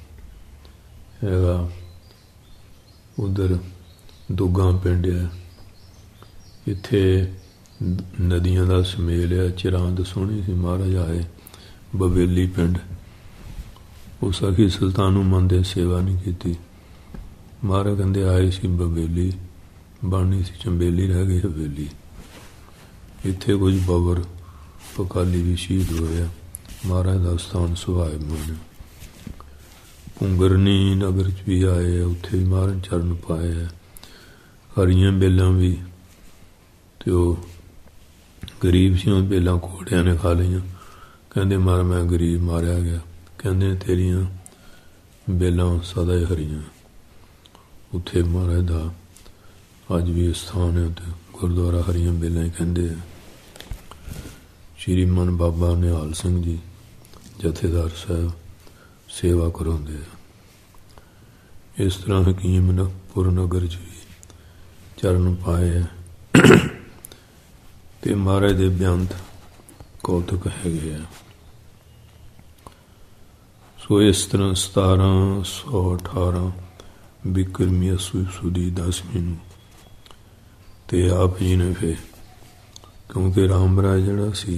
ਹੈਗਾ, ਉੱਧਰ ਦੁੱਗਾ ਪਿੰਡ ਹੈ। ਇੱਥੇ ਨਦੀਆਂ ਦਾ ਸੁਮੇਲ ਹੈ। ਚਿਰਾਂਦ ਸੋਹਣੀ ਸੀ। ਮਹਾਰਾਜ ਆਏ ਬਵੇਲੀ ਪਿੰਡ, ਉਹ ਸਖੀ ਸੁਲਤਾਨ ਨੂੰ ਮੰਨਦੇ, ਸੇਵਾ ਨਹੀਂ ਕੀਤੀ। ਮਹਾਰਾਜ ਕਹਿੰਦੇ ਆਏ ਸੀ ਬਵੇਲੀ, ਬਣਨੀ ਸੀ ਚੰਬੇਲੀ, ਰਹਿ ਗਈ ਹਵੇਲੀ। ਇੱਥੇ ਕੁਝ ਬਬਰ ਪਕਾਲੀ ਵੀ ਸ਼ਹੀਦ ਹੋਇਆ। ਮਹਾਰਾਜ ਦਾ ਸਥਾਨ ਸੁਭਾਇਮਾਨ। ਪੁੰਗਰਨੀ ਨਗਰ 'ਚ ਵੀ ਆਏ ਆ, ਉੱਥੇ ਵੀ ਮਹਾਰਾਜ ਚਰਨ ਪਾਏ ਆ। ਹਰੀਆਂ ਬੇਲਾਂ ਵੀ, ਤੇ ਉਹ ਗਰੀਬ ਸੀ, ਉਹ ਬੇਲਾਂ ਘੋੜਿਆਂ ਨੇ ਖਾ ਲਈਆਂ। ਕਹਿੰਦੇ ਮਾਰ ਮੈਂ ਗਰੀਬ ਮਾਰਿਆ ਗਿਆ। ਕਹਿੰਦੇ ਤੇਰੀਆਂ ਬੇਲਾਂ ਸਦਾ ਹੀ ਹਰੀਆਂ। ਉੱਥੇ ਮਹਾਰਾਜ ਦਾ ਅੱਜ ਵੀ ਸਥਾਨ ਹੈ, ਉੱਥੇ ਗੁਰਦੁਆਰਾ ਹਰੀਆਂ ਬੇਲਾਂ ਹੀ ਕਹਿੰਦੇ ਆ। ਸ਼੍ਰੀਮਾਨ ਬਾਬਾ ਨਿਹਾਲ ਸਿੰਘ ਜੀ ਜਥੇਦਾਰ ਸਾਹਿਬ ਸੇਵਾ ਕਰਾਉਂਦੇ ਆ। ਇਸ ਤਰ੍ਹਾਂ ਹਕੀਮ ਪੁਰ ਨਗਰ 'ਚ ਵੀ ਚਰਨ ਪਾਏ ਹੈ ਅਤੇ ਮਹਾਰਾਜ ਦੇ ਬੇਅੰਤ ਕੌਤਕ ਹੈਗੇ ਆ। ਸੋ ਇਸ ਤਰ੍ਹਾਂ ਸਤਾਰਾਂ ਸੌ ਅਠਾਰਾਂ ਬਿਕਰਮੀ ਅਸੂ ਸੁਦੀ ਦਸਵੀਂ ਨੂੰ ਅਤੇ ਆਪ ਜੀ ਨੇ ਫਿਰ, ਕਿਉਂਕਿ ਰਾਮ ਰਾਜ ਜਿਹੜਾ ਸੀ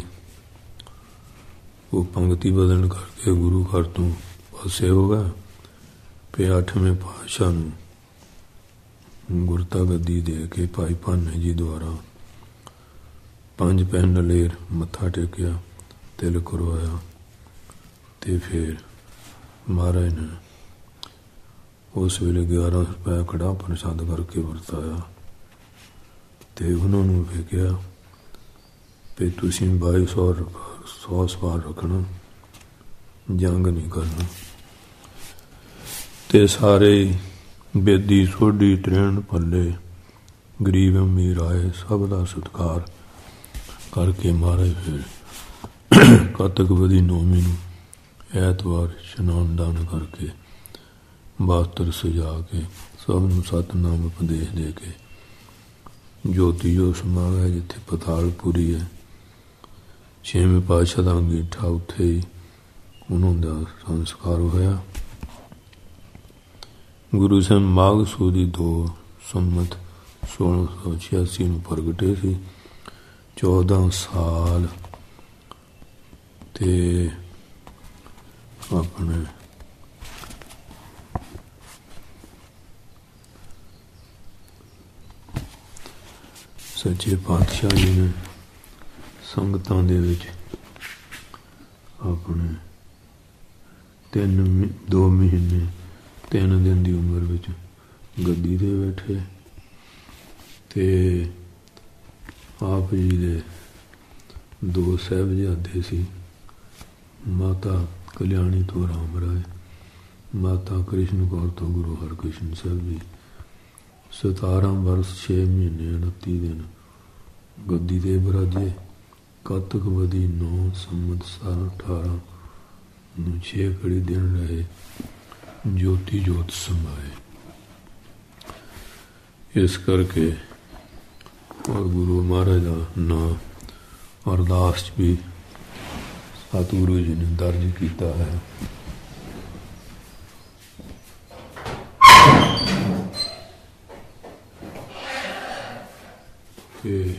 ਉਹ ਪੰਗਤੀ ਬਦਲਣ ਕਰਕੇ ਗੁਰੂ ਘਰ ਤੋਂ ਪਾਸੇ ਹੋ ਗਿਆ। ਫਿਰ ਅੱਠਵੇਂ ਪਾਤਸ਼ਾਹ ਨੂੰ ਗੁਰਤਾ ਗੱਦੀ ਦੇ ਕੇ ਭਾਈ ਭਾਨੇ ਜੀ ਦੁਆਰਾ ਪੰਜ ਪੈਨ ਲੇਰ ਮੱਥਾ ਟੇਕਿਆ, ਤਿਲ ਕਰਵਾਇਆ ਅਤੇ ਫਿਰ ਮਹਾਰਾਜ ਨੇ ਉਸ ਵੇਲੇ ਗਿਆਰਾਂ ਰੁਪਏ ਕੜਾਹ ਪ੍ਰਸ਼ਾਦ ਕਰਕੇ ਵਰਤਾਇਆ ਅਤੇ ਉਹਨਾਂ ਨੂੰ ਫਿਰ ਕਿਹਾ ਵੀ ਤੁਸੀਂ ਬਾਈ ਸੌ ਰੁਪਏ ਸੌ ਸਵਾਰ ਰੱਖਣਾ, ਜੰਗ ਨਹੀਂ ਕਰਨਾ। ਅਤੇ ਸਾਰੇ ਬੇਦੀ ਸੋਢੀ ਤ੍ਰੇਣ ਪੱਲੇ ਗਰੀਬ ਅਮੀਰ ਆਏ, ਸਭ ਦਾ ਸਤਿਕਾਰ ਕਰਕੇ ਮਹਾਰਾਜ ਫਿਰ ਕੱਤਕ ਬਦੀ ਨੌਵੀਂ ਨੂੰ ਐਤਵਾਰ ਇਸ਼ਨਾਨ ਦਾਨ ਕਰਕੇ ਬਾਸਤਰ ਸਜਾ ਕੇ ਸਭ ਨੂੰ ਸਤਿਨਾਮ ਉਪਦੇਸ਼ ਦੇ ਕੇ ਜੋਤੀ ਜੋ ਸਮਾ ਗਿਆ ਜਿੱਥੇ ਪਤਾਲਪੁਰੀ ਹੈ, ਛੇਵੇਂ ਪਾਤਸ਼ਾਹ ਦਾ ਅੰਗੀਠਾ ਉੱਥੇ ਹੀ ਉਹਨਾਂ ਦਾ ਸੰਸਕਾਰ ਹੋਇਆ। ਗੁਰੂ ਸਾਹਿਬ ਮਾਘ ਸੂਦੀ ਦੋ ਸੰਮਤ ਸੋਲਾਂ ਸੌ ਛਿਆਸੀ ਨੂੰ ਪ੍ਰਗਟੇ ਸੀ। ਚੌਦਾਂ ਸਾਲ ਅਤੇ ਆਪਣੇ ਸੱਚੇ ਪਾਤਸ਼ਾਹ ਜੀ ਨੇ ਸੰਗਤਾਂ ਦੇ ਵਿੱਚ ਆਪਣੇ ਤਿੰਨ ਦੋ ਮਹੀਨੇ ਤਿੰਨ ਦਿਨ ਦੀ ਉਮਰ ਵਿੱਚ ਗੱਦੀ 'ਤੇ ਬੈਠੇ ਅਤੇ ਆਪ ਜੀ ਦੇ ਦੋ ਸਾਹਿਬਜ਼ਾਦੇ ਸੀ, ਮਾਤਾ ਕਲਿਆਣੀ ਤੋਂ ਰਾਮ ਰਾਏ, ਮਾਤਾ ਕ੍ਰਿਸ਼ਨ ਕੌਰ ਤੋਂ ਗੁਰੂ ਹਰਕ੍ਰਿਸ਼ਨ ਸਾਹਿਬ ਜੀ। ਸਤਾਰਾਂ ਵਰਸ ਛੇ ਮਹੀਨੇ ਉਨੱਤੀ ਦਿਨ ਗੱਦੀ 'ਤੇ ਬਿਰਾਜੇ। ਕੱਤਕ ਬਦੀ ਨੌ ਸੰਮਤ ਸਤਾਰਾਂ ਅਠਾਰਾਂ ਨੂੰ ਛੇ ਘੜੀ ਦਿਨ ਰਹੇ, ਜੋਤੀ ਜੋਤ ਸਮਾਏ। ਇਸ ਕਰਕੇ ਔਰ ਗੁਰੂ ਮਹਾਰਾਜ ਦਾ ਨਾਂ ਅਰਦਾਸ 'ਚ ਵੀ ਸਤਿਗੁਰੂ ਜੀ ਨੇ ਦਰਜ ਕੀਤਾ ਹੈ। ਕਿ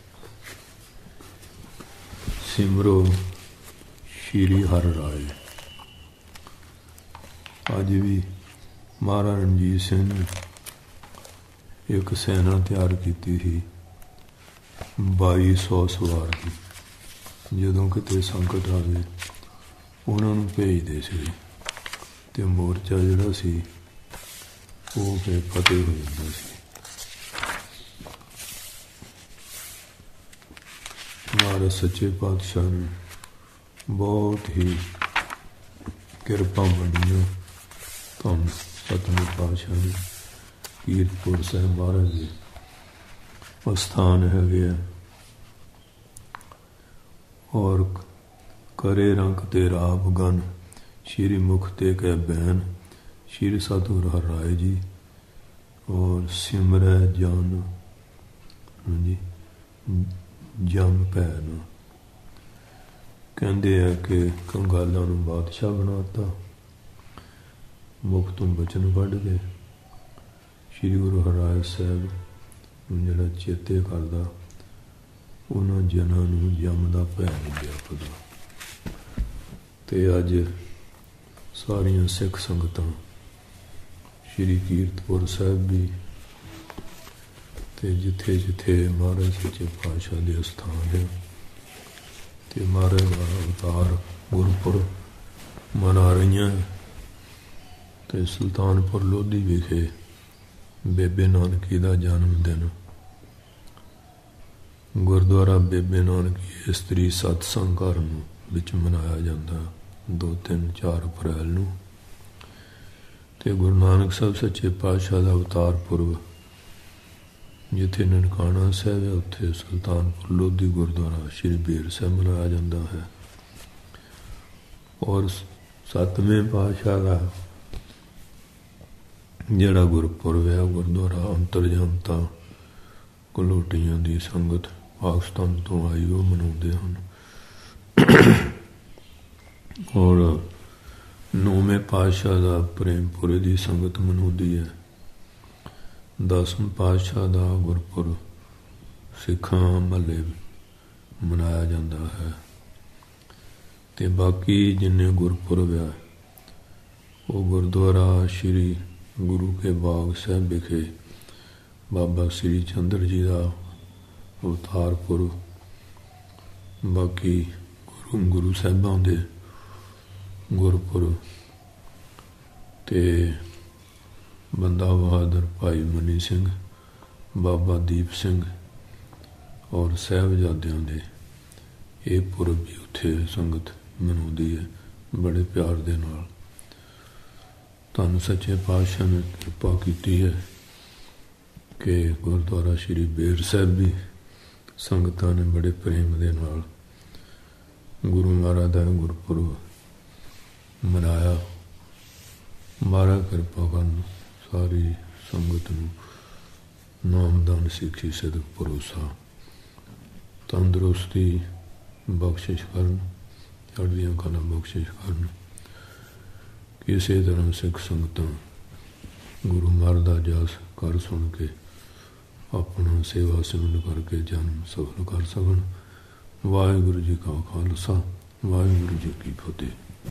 ਸਿਮਰੋ ਸ਼੍ਰੀ ਹਰਿ ਰਾਏ। ਅੱਜ ਵੀ ਮਹਾਰਾਜਾ ਰਣਜੀਤ ਸਿੰਘ ਨੇ ਇੱਕ ਸੈਨਾ ਤਿਆਰ ਕੀਤੀ ਸੀ ਬਾਈ ਸੌ ਸਵਾਰ ਦੀ। ਜਦੋਂ ਕਿਤੇ ਸੰਕਟ ਆਵੇ ਉਹਨਾਂ ਨੂੰ ਭੇਜਦੇ ਸੀ ਅਤੇ ਮੋਰਚਾ ਜਿਹੜਾ ਸੀ ਉਹ ਫਿਰ ਫਤਿਹ ਹੋ ਜਾਂਦਾ ਸੀ। ਮਹਾਰਾਜ ਸੱਚੇ ਪਾਤਸ਼ਾਹ ਨੇ ਬਹੁਤ ਹੀ ਕਿਰਪਾ ਬਣੀ। ਧੰਨ ਸਤਿਗੁਰੂ ਪਾਤਸ਼ਾਹ ਜੀ ਕੀਰਤਪੁਰ ਸਾਹਿਬ ਮਹਾਰਾਜ ਦੇ ਅਸਥਾਨ ਹੈਗੇ ਆ। ਔਰ ਕਰੇ ਰੰਗ ਤੇ ਰਾਪ ਗਨ ਸ਼੍ਰੀ ਮੁਖ ਤੇ ਕਹਿ ਬੈਨ ਸ਼੍ਰੀ ਸਤਿਗੁਰ ਹਰਿ ਰਾਏ ਜੀ। ਔਰ ਸਿਮਰੈ ਜਨ ਹਾਂਜੀ ਜਮ ਭੈਨ। ਕਹਿੰਦੇ ਆ ਕਿ ਕੰਗਾਲਾਂ ਨੂੰ ਬਾਦਸ਼ਾਹ ਬਣਾ ਤਾ, ਮੁਖ ਤੋਂ ਬਚਨ ਕੱਢ ਕੇ ਸ਼੍ਰੀ ਗੁਰੂ ਹਰਿਰਾਏ ਸਾਹਿਬ ਨੂੰ ਜਿਹੜਾ ਚੇਤੇ ਕਰਦਾ ਉਹਨਾਂ ਜਨਾਂ ਨੂੰ ਜਮ ਦਾ ਭੈ ਨਹੀਂ ਜਾਪਦਾ। ਅਤੇ ਅੱਜ ਸਾਰੀਆਂ ਸਿੱਖ ਸੰਗਤਾਂ ਸ਼੍ਰੀ ਕੀਰਤਪੁਰ ਸਾਹਿਬ ਵੀ ਅਤੇ ਜਿੱਥੇ ਜਿੱਥੇ ਮਹਾਰਾਜ ਸੱਚੇ ਪਾਤਸ਼ਾਹ ਦੇ ਅਸਥਾਨ ਹੈ ਅਤੇ ਮਹਾਰਾਜ ਦਾ ਅਵਤਾਰ ਗੁਰਪੁਰਬ ਮਨਾ ਰਹੀਆਂ। ਅਤੇ ਸੁਲਤਾਨਪੁਰ ਲੋਧੀ ਵਿਖੇ ਬੇਬੇ ਨਾਨਕੀ ਦਾ ਜਨਮ ਦਿਨ ਗੁਰਦੁਆਰਾ ਬੇਬੇ ਨਾਨਕੀ ਇਸਤਰੀ ਸਤਸੰਗ ਘਰ ਨੂੰ ਵਿੱਚ ਮਨਾਇਆ ਜਾਂਦਾ ਦੋ ਤਿੰਨ ਚਾਰ ਅਪ੍ਰੈਲ ਨੂੰ। ਅਤੇ ਗੁਰੂ ਨਾਨਕ ਸਾਹਿਬ ਸੱਚੇ ਪਾਤਸ਼ਾਹ ਦਾ ਅਵਤਾਰ ਪੁਰਬ ਜਿੱਥੇ ਨਨਕਾਣਾ ਸਾਹਿਬ ਹੈ ਉੱਥੇ ਸੁਲਤਾਨਪੁਰ ਲੋਧੀ ਗੁਰਦੁਆਰਾ ਸ਼੍ਰੀ ਬੇਰ ਸਾਹਿਬ ਮਨਾਇਆ ਜਾਂਦਾ ਹੈ। ਔਰ ਸੱਤਵੇਂ ਪਾਤਸ਼ਾਹ ਦਾ ਜਿਹੜਾ ਗੁਰਪੁਰਬ ਹੈ ਗੁਰਦੁਆਰਾ ਅੰਤਰਜਾਮਤਾ ਘਲੋਟੀਆਂ ਦੀ ਸੰਗਤ ਪਾਕਿਸਤਾਨ ਤੋਂ ਆਈ ਉਹ ਮਨਾਉਂਦੇ ਹਨ। ਔਰ ਨੌਵੇਂ ਪਾਤਸ਼ਾਹ ਦਾ ਪ੍ਰੇਮਪੁਰੇ ਦੀ ਸੰਗਤ ਮਨਾਉਂਦੀ ਹੈ। ਦਸਮ ਪਾਤਸ਼ਾਹ ਦਾ ਗੁਰਪੁਰਬ ਸਿੱਖਾਂ ਮਹੱਲੇ ਮਨਾਇਆ ਜਾਂਦਾ ਹੈ। ਅਤੇ ਬਾਕੀ ਜਿੰਨੇ ਗੁਰਪੁਰਬ ਆ ਉਹ ਗੁਰਦੁਆਰਾ ਸ਼੍ਰੀ ਗੁਰੂ ਕੇ ਬਾਗ ਸਾਹਿਬ ਵਿਖੇ ਬਾਬਾ ਸ਼੍ਰੀ ਚੰਦਰ ਜੀ ਦਾ ਅਵਤਾਰ ਪੁਰਬ, ਬਾਕੀ ਗੁਰੂ ਗੁਰੂ ਸਾਹਿਬਾਂ ਦੇ ਗੁਰਪੁਰਬ ਅਤੇ ਬੰਦਾ ਬਹਾਦਰ ਭਾਈ ਮਨੀ ਸਿੰਘ, ਬਾਬਾ ਦੀਪ ਸਿੰਘ ਔਰ ਸਾਹਿਬਜ਼ਾਦਿਆਂ ਦੇ ਇਹ ਪੁਰਬ ਵੀ ਉੱਥੇ ਸੰਗਤ ਮਨਾਉਂਦੀ ਹੈ ਬੜੇ ਪਿਆਰ ਦੇ ਨਾਲ। ਧੰਨ ਸੱਚੇ ਪਾਤਸ਼ਾਹ ਨੇ ਕਿਰਪਾ ਕੀਤੀ ਹੈ ਕਿ ਗੁਰਦੁਆਰਾ ਸ਼੍ਰੀ ਬੇਰ ਸਾਹਿਬ ਵੀ ਸੰਗਤਾਂ ਨੇ ਬੜੇ ਪ੍ਰੇਮ ਦੇ ਨਾਲ ਗੁਰੂ ਮਹਾਰਾਜ ਦਾ ਗੁਰਪੁਰਬ ਮਨਾਇਆ। ਮਹਾਰਾਜ ਕਿਰਪਾ ਕਰਨ ਸਾਰੀ ਸੰਗਤ ਨੂੰ ਨਾਮਦਾਨ ਸਿੱਖੀ ਸਿਦਕ ਭਰੋਸਾ ਤੰਦਰੁਸਤੀ ਬਖਸ਼ਿਸ਼ ਕਰਨ, ਚੜ੍ਹਦੀਆਂ ਕਲਾਂ ਬਖਸ਼ਿਸ਼ ਕਰਨ। ਕਿਸੇ ਤਰ੍ਹਾਂ ਸਿੱਖ ਸੰਗਤਾਂ ਗੁਰੂ ਮਹਾਰਾਜ ਦਾ ਜਸ ਕਰ ਸੁਣ ਕੇ ਆਪਣਾ ਸੇਵਾ ਸਿਮਰਨ ਕਰਕੇ ਜਨਮ ਸਫਲ ਕਰ ਸਕਣ। ਵਾਹਿਗੁਰੂ ਜੀ ਕਾ ਖਾਲਸਾ, ਵਾਹਿਗੁਰੂ ਜੀ ਕੀ ਫਤਿਹ।